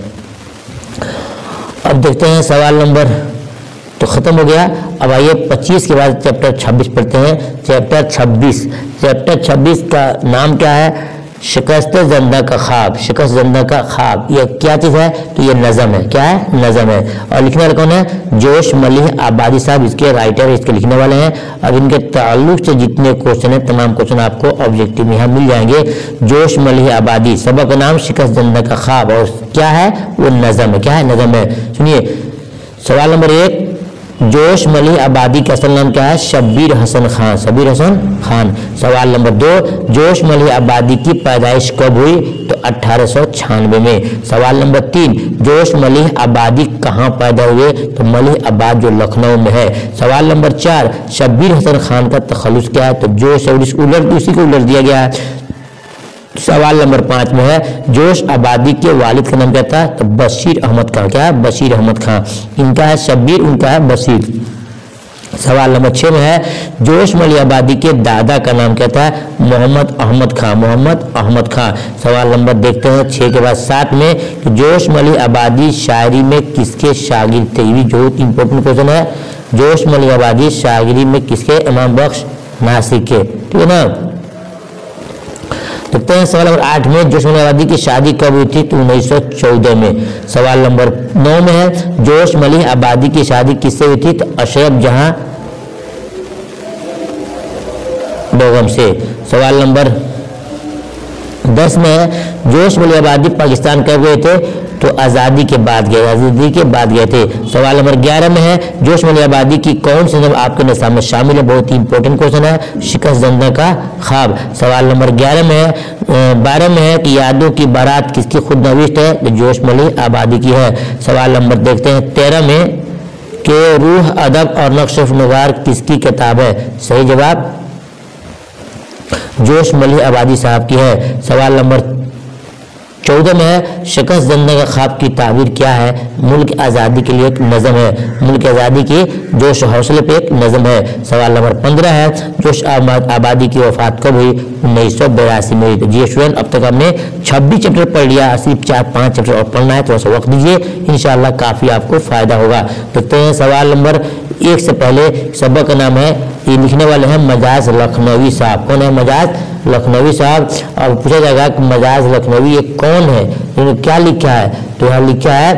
अब देखते हैं सवाल नंबर, तो खत्म हो गया। अब आइए पच्चीस के बाद चैप्टर छब्बीस पढ़ते हैं। चैप्टर छब्बीस, चैप्टर छब्बीस का नाम क्या है? शिकस्त ज़िंदा का ख्वाब, शिकस्त ज़िंदा का ख्वाब। ये क्या चीज़ है? तो ये नज़म है। क्या है? नज़म है। और लिखने वाले कौन है? जोश मलिह आबादी साहब इसके राइटर, इसके लिखने वाले हैं। अब इनके ताल्लुक से जितने क्वेश्चन हैं तमाम क्वेश्चन आपको ऑब्जेक्टिव में यहाँ मिल जाएंगे। जोश मलिह आबादी, सबक का नाम शिकस्त ज़िंदा का ख्वाब, और क्या है? वो नज़म है। क्या है? नज़म है। सुनिए सवाल नंबर एक, जोश मलिह आबादी का असल नाम क्या है? शब्बीर हसन खान, शब्बीर हसन खान। सवाल नंबर दो, जोश मलिह आबादी की पैदाइश कब हुई? तो अठारह सौ छियानवे में। सवाल नंबर तीन, जोश मलिह आबादी कहाँ पैदा हुए? तो मलिह आबाद जो लखनऊ में है। सवाल नंबर चार, शब्बीर हसन खान का तखल्लुस क्या है? तो जोश और इस उलट उसी को उलट दिया गया है। सवाल नंबर पांच में है जोश आबादी के वालिद का नाम क्या था? तो बशीर अहमद खान। क्या है? बशीर अहमद खान। इनका है शब्बीर, उनका है बशीर। सवाल नंबर छह में है जोश मलिह आबादी के दादा का नाम क्या था? मोहम्मद अहमद खान, मोहम्मद अहमद खान। सवाल नंबर देखते हैं छह के बाद सात में कि जोश मलिह आबादी शायरी में किसके शागिर्द थे? ये भी बहुत इंपॉर्टेंट क्वेश्चन है। जोश मलिह आबादी शायरी में किसके? इमाम बख्श नासिक के। ठीक है ना। देखते हैं सवाल नंबर आठ में जोश मलिक आबादी की शादी कब हुई थी? तो उन्नीस सौ चौदह में। सवाल नंबर नौ में है जोश मलिक आबादी की शादी किससे हुई थी? तो अशरफ जहां बेगम से। सवाल नंबर दस में है जोश मलिक आबादी पाकिस्तान कब गए थे? तो आज़ादी के बाद गए, आज़ादी के बाद गए थे। सवाल नंबर ग्यारह में है जोश मलिक आबादी की कौन सी नज़म आपके निसाब में शामिल है? बहुत ही इंपॉर्टेंट क्वेश्चन है, शिकस्त ज़ंदा का ख्वाब। सवाल नंबर ग्यारह में है बारह में है कि यादों की बारात किसकी खुद नविश्त है? तो जोश मलिक आबादी की है। सवाल नंबर देखते हैं तेरह में कि रूह अदब और नक्श नगार किसकी किताब है? सही जवाब जोश मलिक आबादी साहब की है। सवाल नंबर चौदह में है शिकस्त ज़ंदा का ख्वाब की ताबीर क्या है? मुल्क आज़ादी के लिए एक नज़म है, मुल्क आज़ादी की जोश हौसले पे एक नज़म है। सवाल नंबर पंद्रह है जोश आबादी की वफात कब हुई? उन्नीस सौ बिरासी में हुई। जी स्टूडेंट, अब तक हमने छब्बीस चैप्टर पढ़ लिया, सिर्फ चार पाँच चैप्टर और पढ़ना है, थोड़ा सा वक्त दीजिए, इंशाल्लाह काफ़ी आपको फायदा होगा। देखते हैं सवाल नंबर एक से पहले सबक का नाम है, ये लिखने वाले हैं मजाज लखनवी साहब। कौन है? मजाज लखनवी साहब। अब पूछा जाएगा कि मजाज लखनवी ये कौन है, इन्होंने क्या लिखा है? तो यहाँ लिखा है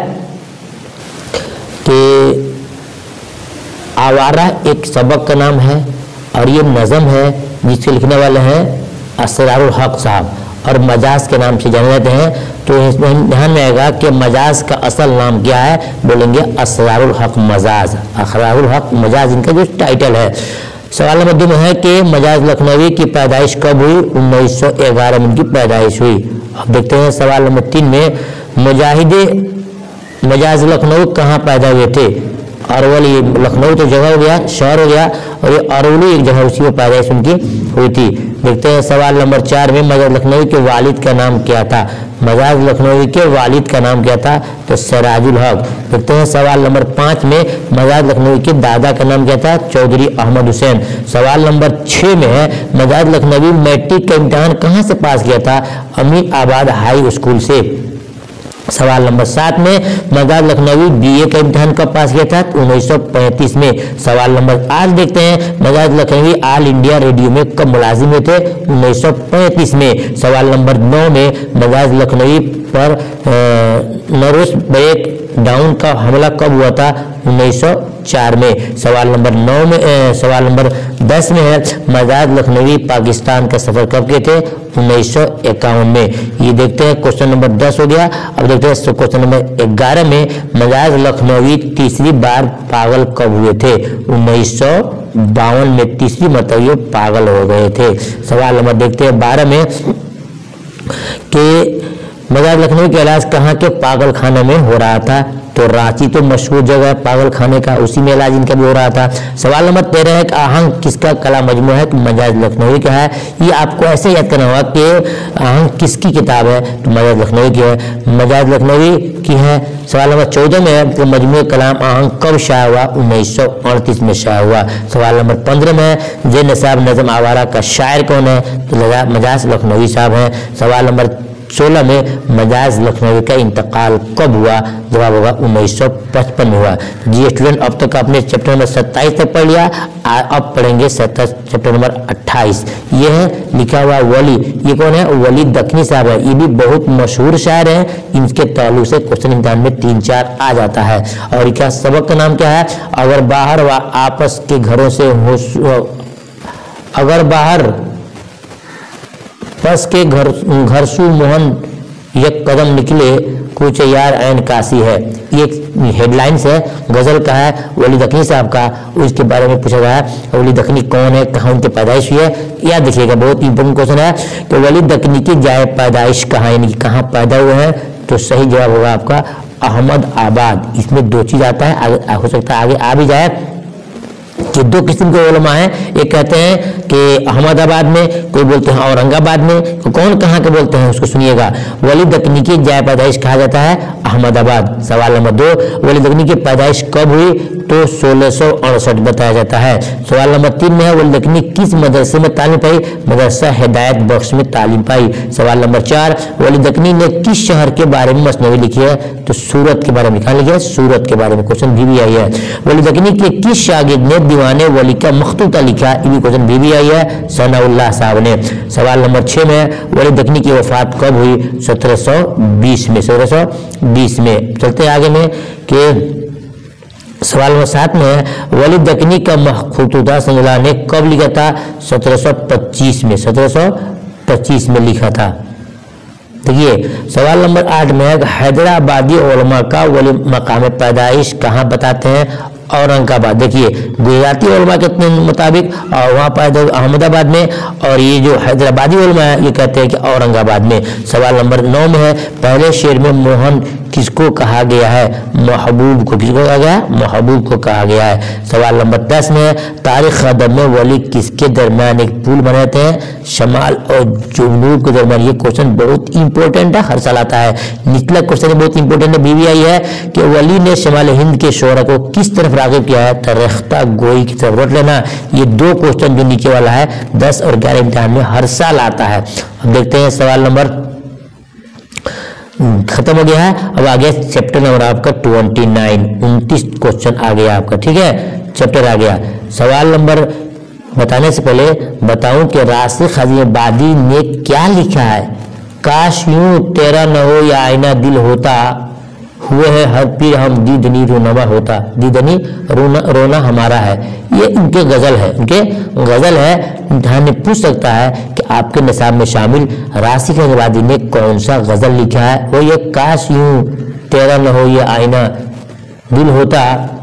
कि आवारा एक सबक का नाम है और ये नज़म है जिसके लिखने वाले हैं असरारुल हक साहब और मजाज के नाम से जाने जाते हैं। तो इसमें ध्यान में आएगा कि मजाज का असल नाम क्या है? बोलेंगे असरारुल हक मजाज, असरारुल हक मजाज इनका जो टाइटल है। सवाल नंबर दो में है कि मजाज लखनवी की पैदाइश कब हुई? उन्नीस सौ ग्यारह में इनकी पैदाइश हुई। अब देखते हैं सवाल नंबर तीन में मुजाहिदे मजाज लखनऊ कहाँ पैदा हुए थे? अरवली, लखनऊ तो जगह हो गया, शहर हो गया, और ये अरवली एक जगह उसी में पैदाइश उनकी हुई थी। देखते हैं सवाल नंबर चार में मजाज लखनवी के वालिद का नाम क्या था? मजाज लखनवी के वालिद का नाम क्या था? तो सिराजुल हक। देखते हैं सवाल नंबर पाँच में मजाज लखनवी के दादा का नाम क्या था? चौधरी अहमद हुसैन। सवाल नंबर छः में है मजाज लखनवी मैट्रिक का इम्तहान कहाँ से पास किया था? अमीन आबाद हाई स्कूल से। सवाल नंबर सात में मजाज लखनवी बीए का इम्तहान कब पास किया था? उन्नीस सौ पैंतीस में। सवाल नंबर आठ देखते हैं Majaz Lakhnavi All India Radio में कब मुलाजिम हुए थे? उन्नीस सौ पैंतीस में। सवाल नंबर नौ में मजाज लखनवी पर नर्वस ब्रेक डाउन का हमला कब हुआ था? उन्नीस सौ चार में। सवाल नंबर नौ में ए, सवाल नंबर दस में है मजाज लखनवी पाकिस्तान का सफर कब किए थे? उन्नीस सौ इक्यावन में। ये देखते हैं क्वेश्चन नंबर दस हो गया। अब देखते हैं क्वेश्चन नंबर ग्यारह में मजाज लखनवी तीसरी बार पागल कब हुए थे? उन्नीस सौ बावन में तीसरी मरतबा पागल हो गए थे। सवाल नंबर देखते हैं बारह में कि मजाज लखनवी का इलाज कहाँ के पागल खाने में हो रहा था? तो रांची तो मशहूर जगह है पागल खाने का, उसी में इलाज इनका भी हो रहा था। सवाल नंबर तेरह है कि आहंग किसका कला मजमू है? कि मजाज लखनवी का है। ये आपको ऐसे याद करना होगा कि आहंग किसकी किताब है? तो मजाज लखनवी की है, मजाज लखनवी की है। सवाल नंबर चौदह में है कि मजमू कलाम आहंग कब शाया हुआ? उन्नीस सौ अड़तीस में शाया हुआ। सवाल नंबर पंद्रह में है जे निसाब नज़म आवारा का शायर कौन है? तो मजाज लखनवी साहब हैं। सवाल नंबर सोलह में मजाज लखनवी का इंतकाल कब हुआ? जवाब होगा उन्नीस सौ पचपन में हुआ। जी स्टूडेंट, अब तक आपने चैप्टर नंबर सत्ताईस तक पढ़ लिया, अब पढ़ेंगे चैप्टर नंबर अट्ठाईस। ये है लिखा हुआ वली, ये कौन है? वली दखनी साहब है। ये भी बहुत मशहूर शायर है, इनके ताल्लुक से क्वेश्चन इम्तिहान में तीन चार आ जाता है। और क्या सबक का नाम क्या है? अगर बाहर व आपस के घरों से हो, अगर बाहर बस के घर घरसू मोहन एक कदम निकले कुछ यार ऐन काशी है। ये हेडलाइंस है, गजल का है, वली दखनी साहब का। उसके बारे में पूछा गया है वली दखनी कौन है, कहाँ उनकी पैदाइश हुई है? याद देखिएगा, बहुत इंपॉर्टेंट क्वेश्चन है कि वली दखनी की जाए पैदाइश कहाँ, यानी कहाँ पैदा हुए हैं? तो सही जवाब होगा आपका अहमद आबाद। इसमें दो चीज आता है, आगे हो सकता है आगे आ भी जाए कि दो किस्म के उलमा हैं। एक कहते हैं कि अहमदाबाद में, कोई बोलते हैं औरंगाबाद में, तो कौन कहाँ के बोलते हैं उसको सुनिएगा। वली दखनी की जाए पैदाइश कहा जाता है अहमदाबाद। सवाल नंबर दो, वली दखनी की पैदाइश कब हुई? तो सोलह सौ अड़सठ बताया जाता है। सवाल नंबर तीन में है वली दखनी किस मदरसे में तालीम पाई? मदरसा हिदायत बख्श में तालीम पाई। सवाल नंबर चार, वली दखनी ने किस शहर के बारे में मसनवी लिखी है? तो सूरत के बारे में। कहाँ लिखी है? सूरत के बारे में क्वेश्चन भी, भी आई है। वली दखनी के किस शागिर्द ने दीवान दीवाने वली का मखतूता लिखा, ये भी क्वेश्चन भी, भी आई है सनाउल्लाह साहब ने। सवाल नंबर छः में वली दखनी की वफात कब हुई? सत्रह सौ बीस में, सत्रह सौ बीस में। चलते हैं आगे में कि सवाल नंबर सात में है वली दखनी का मखतूता सनाउल्लाह ने कब लिखा था? सत्रह सौ पच्चीस में, सत्रह सौ पच्चीस में लिखा था। देखिए सवाल नंबर आठ में है हैदराबादी उलमा का वली मकाम पैदाइश कहाँ बताते हैं? औरंगाबाद। देखिए गुजराती उलमा के मुताबिक और वहाँ पैदा अहमदाबाद में, और ये जो हैदराबादी उलमा है ये कहते हैं कि औरंगाबाद में। सवाल नंबर नौ में है पहले शेर में मोहन किसको कहा गया है? महबूब को। किसको कहा गया है? महबूब को कहा गया है। सवाल नंबर दस में है तारीख अदब में वली किसके दरमियान एक पुल बनाते हैं? शमाल और जुनूब के दरमियान। ये क्वेश्चन बहुत इंपॉर्टेंट है, हर साल आता है। निचला क्वेश्चन बहुत इंपॉर्टेंट है, बीवी आई है कि वली ने शमाल हिंद के शोरा को किस तरफ रागिब किया है? तरख्ता गोई की तरफ। रट लेना ये दो क्वेश्चन जो नीचे वाला है दस और ग्यारह इम्तिहान में हर साल आता है। अब देखते हैं सवाल नंबर खत्म हो गया है। अब आगे चैप्टर नंबर आपका ट्वेंटी नाइन, उनतीस क्वेश्चन आ गया आपका, ठीक है, चैप्टर आ गया। सवाल नंबर बताने से पहले बताऊं कि राशिद अजीबादी ने क्या लिखा है? काश यूं तेरा न हो या आईना दिल होता, हुए है हर पीर हम दीदनी रोनवा होता, दीदनी रोना रोना हमारा है। ये इनके गजल है, इनके गजल है। इम्तिहान में पूछ सकता है कि आपके निसाब में शामिल राशिद अजीबादी ने कौन सा गजल लिखा है? वो ये काश यूं तेरा न हो ये आईना दिल होता,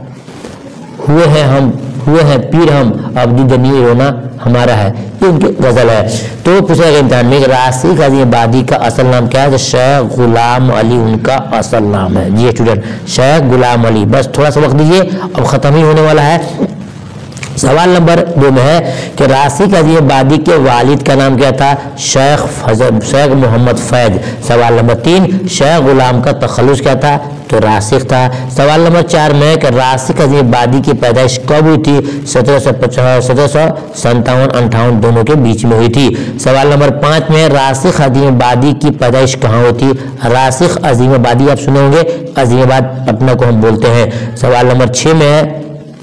हुए हैं हम हुए हैं पीर हम अब दीदनी रोना हमारा है, ये उनकी गजल है। तो पूछा गया इम्तिहान में राशिद अजीबादी का असल नाम क्या है? तो शेख गुलाम अली उनका असल नाम है। जी स्टूडेंट, शेख गुलाम अली। बस थोड़ा सा वक्त दीजिए, अब खत्म ही होने वाला है। सवाल नंबर दो में है कि राशिद अजीबादी के वालिद का नाम क्या था? शेख फजल शेख मोहम्मद फैज। सवाल नंबर तीन शेख गुलाम का तखल्लुस क्या था? तो राशिद था। सवाल नंबर चार में है कि राशिद अजीबादी की पैदाइश कब हुई थी? सत्रह सौ पचास सत्रह सौ संतावन अंठावन दोनों के बीच में हुई थी। सवाल नंबर पाँच में राशिद अजीबादी की पैदाइश कहाँ हुई थी? राशिद अजीबादी आप सुने होंगे, अजीमाबाद पटना को हम बोलते हैं। सवाल नंबर छः में है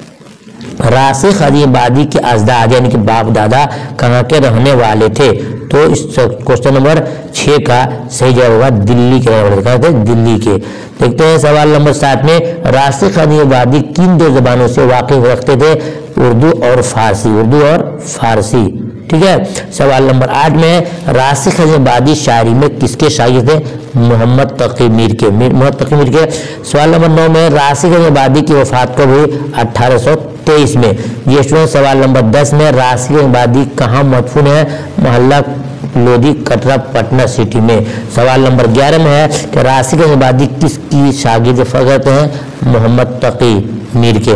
राशिद अजीबादी के अजदाद यानी कि बाप दादा कहाँ के रहने वाले थे? तो इस क्वेश्चन नंबर छः का सही जवाब होगा दिल्ली के रहने वाले थे, दिल्ली के। देखते हैं सवाल नंबर सात में राशिद अजीबादी किन दो जबानों से वाकिफ रखते थे? उर्दू और फारसी, उर्दू और फारसी, ठीक है। सवाल नंबर आठ में राशिद अजीबादी शायरी में किसके शागिर्द थे? मोहम्मद तकी मीर के, मोहम्मद तकी मीर के। सवाल नंबर नौ में राशिद अजीबादी की वफात कब हुई? अठारह सौ तेईस में। ये स्टूडेंट सवाल नंबर दस में राशिद अजीबादी कहाँ मदफून है? मोहल्ला लोधी कटरा पटना सिटी में। सवाल नंबर ग्यारह में है कि राशिद अजीबादी किसकी शागिर्द फकरत हैं? मोहम्मद तकी मीर के।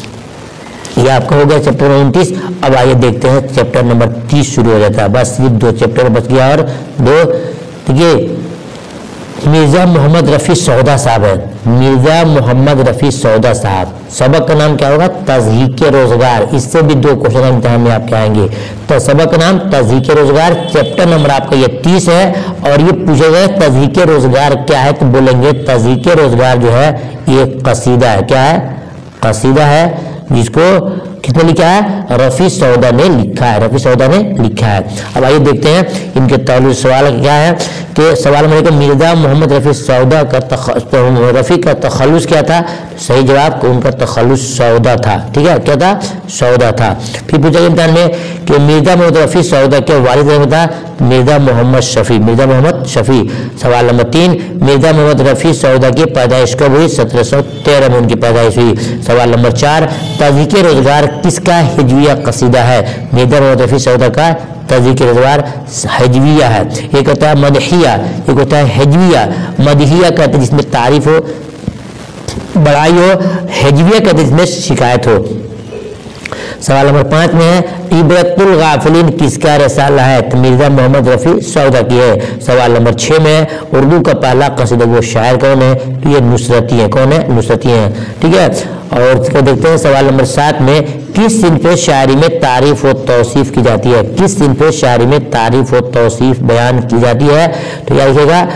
ये आपका हो गया चैप्टर उनतीस। अब आइए देखते हैं चैप्टर नंबर तीस शुरू हो जाता है। बस सिर्फ दो चैप्टर बच गया और दो। देखिए मिर्जा मोहम्मद रफ़ी सौदा साहब है, मिर्जा मोहम्मद रफ़ी सौदा साहब। सबक का नाम क्या होगा? तज़हीक रोजगार। इससे भी दो क्वेश्चन इम्तिहान में आपके आएंगे। तो सबक का नाम तज़हीक रोजगार। चैप्टर नंबर आपका ये तीस है और ये पूछा गया तज़हीक रोजगार क्या है? तो बोलेंगे तज़हीक रोजगार जो है ये कसीदा है। क्या है? कसीदा है, जिसको किसने लिखा है? रफ़ी सौदा ने लिखा है, रफ़ी सौदा ने लिखा है। अब आइए देखते हैं इनके ताल्लुक सवाल क्या है कि सवाल में मिर्जा मोहम्मद रफ़ी सौदा का रफ़ी का तखल्लुस क्या था? सही जवाब उनका तखल्लुस सौदा था, ठीक है, क्या था? सौदा था। फिर पूछा गया इम्तिहान में कि मिर्जा मोहम्मद रफ़ी सौदा के वालिद नाम था? मिर्जा मोहम्मद शफ़ी, मिर्जा मोहम्मद शफ़ी। सवाल नंबर तीन मिर्जा मोहम्मद रफ़ी सौदा की पैदाइश कब हुई? सत्रह सौ तेरह में उनकी पैदाइश हुई। सवाल नंबर चार तज़हीक रोजगार किसका हिजविया कसीदा है? मिर्जा मोहम्मद रफ़ी सौदा का तज़हीक रोजगार हिजविया है। एक होता है मदहिया, एक होता है हिजविया। मदहिया कहते हैं जिसमें तारीफ हो, बड़ाई हो। हिजविया कहते हैं जिसमें शिकायत हो। सवाल नंबर पाँच में है इबरतुल गाफिलीन किसका रसाला है? तो मिर्जा मोहम्मद रफ़ी सौदा की है। सवाल नंबर छः में है उर्दू का पहला कसीदा वो शायर कौन है? तो ये नुसरती है। कौन है? नुसरती हैं, ठीक है। और इसको देखते हैं सवाल नंबर सात में किस सिन्फ़ शायरी में तारीफ व तौसीफ़ की जाती है? किस सिन्फ़ शायरी में तारीफ व तौसीफ़ बयान की जाती है? तो याद रखिएगा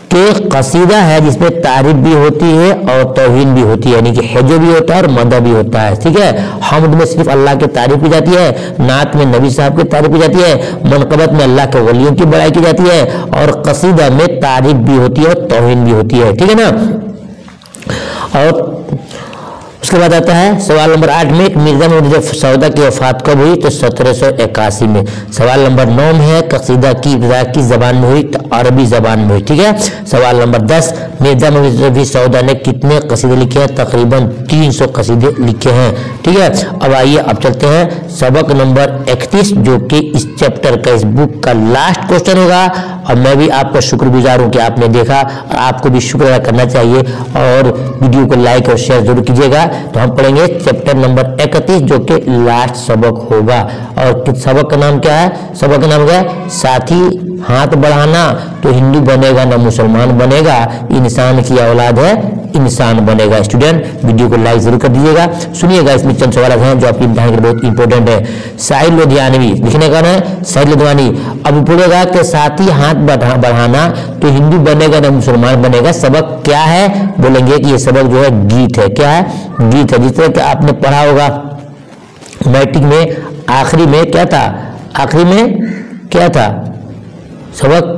कि कसीदा है जिसमें तारीफ भी होती है और तौहीन भी होती है, यानी कि हेजो भी होता है और मदह भी होता है। ठीक है, हमद में सिर्फ अल्लाह की तारीफ की जाती है, नात में नबी साहब की तारीफ की जाती है, मनकबत में अल्लाह के वलियों की बड़ाई की जाती है, और कसीदा में तारीफ भी होती है और तौहीन भी होती है। ठीक है ना। और उसके बाद आता है सवाल नंबर आठ में, मिर्जा मोहम्मद जब सौदा की वफात कब हुई? तो सत्रह सौ इक्यासी में। सवाल नंबर नौ में है, कसीदा की इब्तिदा किस जबान में हुई? तो अरबी जबान में हुई। ठीक है। सवाल नंबर दस, मिर्जा मोहम्मद सौदा ने कितने कसीदे लिखे हैं? तकरीबन तीन सौ कसीदे लिखे हैं। ठीक है। अब आइए अब चलते हैं सबक नंबर इकतीस, जो कि इस चैप्टर का, इस बुक का लास्ट क्वेश्चन होगा। और मैं भी आपका शुक्रगुजार हूँ कि आपने देखा, और आपको भी शुक्र अदा करना चाहिए, और वीडियो को लाइक और शेयर जरूर कीजिएगा। तो हम पढ़ेंगे चैप्टर नंबर इकतीस, जो कि लास्ट सबक होगा। और सबक का नाम क्या है? सबक का नाम क्या है? साथी हाथ बढ़ाना तो हिंदू बनेगा ना मुसलमान बनेगा, इंसान की औलाद है इंसान बनेगा। स्टूडेंट वीडियो को लाइक जरूर कर दीजिएगा। सुनिएगा, इसमें चंद सवाल हैं जो आपके इम्तिहान के लिए बहुत इंपॉर्टेंट है। साहिल लुधियानवी लिखने का है, साहिल लुधियानवी। अब बोलेगा कि साथी हाथ बढ़ाना तो हिंदू बनेगा ना मुसलमान बनेगा, सबक क्या है? बोलेंगे कि ये सबक जो है गीत है। क्या है? गीत है। जिस तरह कि आपने पढ़ा होगा मैट्रिक में आखिरी में क्या था? आखिरी में क्या था सबक?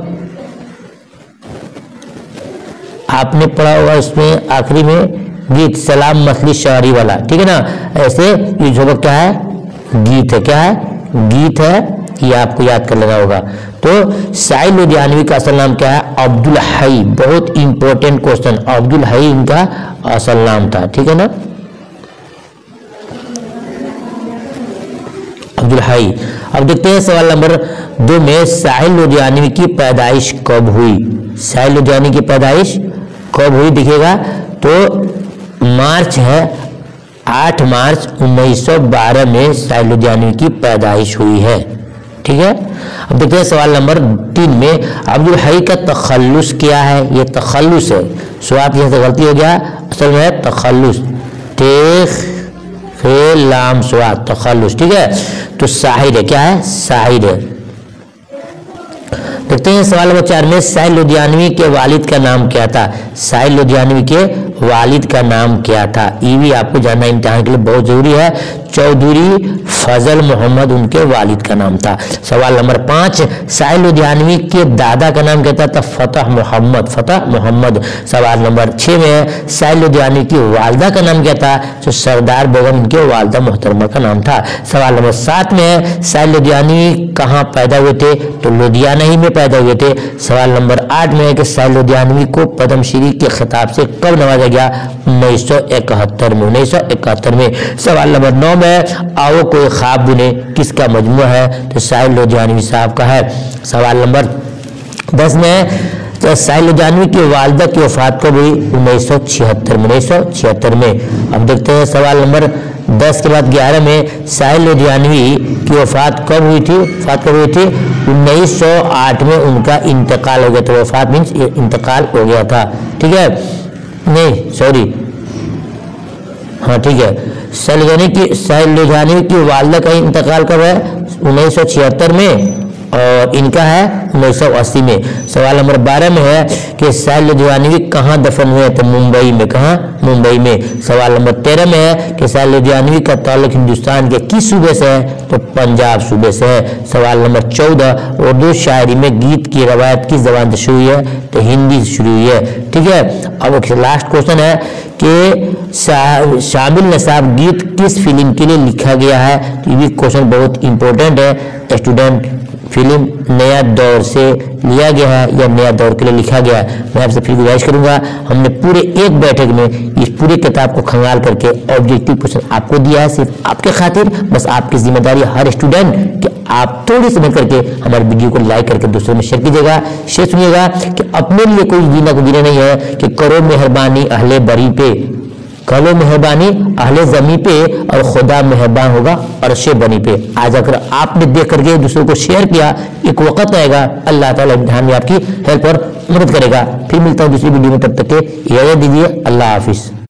आपने पढ़ा होगा इसमें आखिरी में गीत, सलाम मसली शायरी वाला। ठीक है ना। ऐसे ये सबक क्या है? गीत है। क्या है? गीत है। ये आपको याद कर लेना होगा। तो साहिल लुधियानवी का असल नाम क्या है? अब्दुल हई। बहुत इंपॉर्टेंट क्वेश्चन, अब्दुल हई इनका असल नाम था। ठीक है ना, अब्दुल हई। अब देखते हैं सवाल नंबर दो में, साहिल लुधियानवी की पैदाइश कब हुई? साहिल लुधियानवी की पैदाइश कब हुई? दिखेगा तो मार्च है, आठ मार्च उन्नीस सौ बारह में साहिल लुधियानवी की पैदाइश हुई है। ठीक है। अब देखते हैं सवाल नंबर तीन में, अब्दुल हई का तखल्लुस क्या है? ये तखल्लुस है, स्वाद यहाँ से गलती हो गया, असल में है तखल्लुस, तेख फे लाम स्वाद, तखल्लुस। ठीक है। तो साहिर है। क्या है? साहिर है। देखते हैं सवाल नंबर चार में, साहिल लुधियानवी के वालिद का नाम क्या था? साहिल लुधियानवी के वालिद का नाम क्या था? ये भी आपको जानना इम्तिहान के लिए बहुत जरूरी है। चौधरी फजल मोहम्मद उनके वालिद का नाम था। सवाल नंबर पाँच, साहिल लुधियानवी के दादा का नाम क्या था? तो फतह मोहम्मद, फतह मोहम्मद। सवाल नंबर छः में है, साहिल लुधियानवी की वालदा का नाम क्या था? तो सरदार बेगम इनके वालदा मोहतरमा का नाम था। सवाल नंबर सात में है, साहिल लुधियानवी कहाँ पैदा हुए थे? तो लुधियाना ही में पैदा हुए थे। सवाल नंबर आठ में है कि साहिल लुधियानवी को पद्मश्री के खिताब से कब नवाजा गया? उन्नीस सौ इकहत्तर में, उन्नीस सौ इकहत्तर में। सवाल नंबर नौ में, आओ कोई ख्वाब बुने किसका मजमूआ है? तो साहिल लुधियानवी साहब का है। सवाल नंबर दस में, तो साहिल लुधियानवी की वालदा की वफात कब हुई? उन्नीस सौ छिहत्तर में, उन्नीस सौ छिहत्तर में। अब देखते हैं सवाल नंबर दस के बाद ग्यारह में, साहिल लुधियानवी की वफात कब हुई थी? वफात कब हुई थी? उन्नीस सौ आठ में उनका इंतकाल हो गया। तो वफात मीन्स इंतकाल हो गया था। ठीक है, नहीं सॉरी, हाँ ठीक है। साहिल की साहिल लुधियानवी की वालदा का इंतकाल कब है? उन्नीस सौ छिहत्तर में, और इनका है उन्नीस सौ अस्सी में। सवाल नंबर बारह में है कि साहिल लुधियानवी कहाँ दफन हुए? तो मुंबई में। कहाँ? मुंबई में। सवाल नंबर तेरह में है कि साहिल लुधियानवी का ताल्लुक हिंदुस्तान के किस सूबे से है? तो पंजाब सूबे से है। सवाल नंबर चौदह, उर्दू शायरी में गीत की रवायत किस जबान से शुरू हुई है? तो हिंदी से शुरू हुई है। ठीक है। अब लास्ट क्वेश्चन है कि शामिल नसाब गीत किस फिल्म के लिए लिखा गया है? तो ये भी क्वेश्चन बहुत इंपॉर्टेंट है स्टूडेंट। फिल्म नया दौर से लिया गया है या नया दौर के लिए लिखा गया है? मैं आपसे फिर गुजारिश करूंगा, हमने पूरे एक बैठक में इस पूरे किताब को खंगाल करके ऑब्जेक्टिव क्वेश्चन आपको दिया है, सिर्फ आपके खातिर। बस आपकी जिम्मेदारी हर स्टूडेंट कि आप थोड़ी समझ करके हमारे वीडियो को लाइक करके दूसरों में शेयर कीजिएगा। शेयर सुनिएगा कि अपने लिए कोई जीना को जीना नहीं है कि करो मेहरबानी अहले बरी पे, करो मेहरबानी अहले जमी पे, और खुदा मेहरबान होगा अर्शे बनी पे। आज अगर आपने देख करके दूसरों को शेयर किया, एक वक्त आएगा अल्लाह ताला इम्तिहान में आपकी हेल्प और मदद करेगा। फिर मिलता हूँ दूसरी वीडियो में, तब तक के इजाजत दीजिए। अल्लाह हाफिज।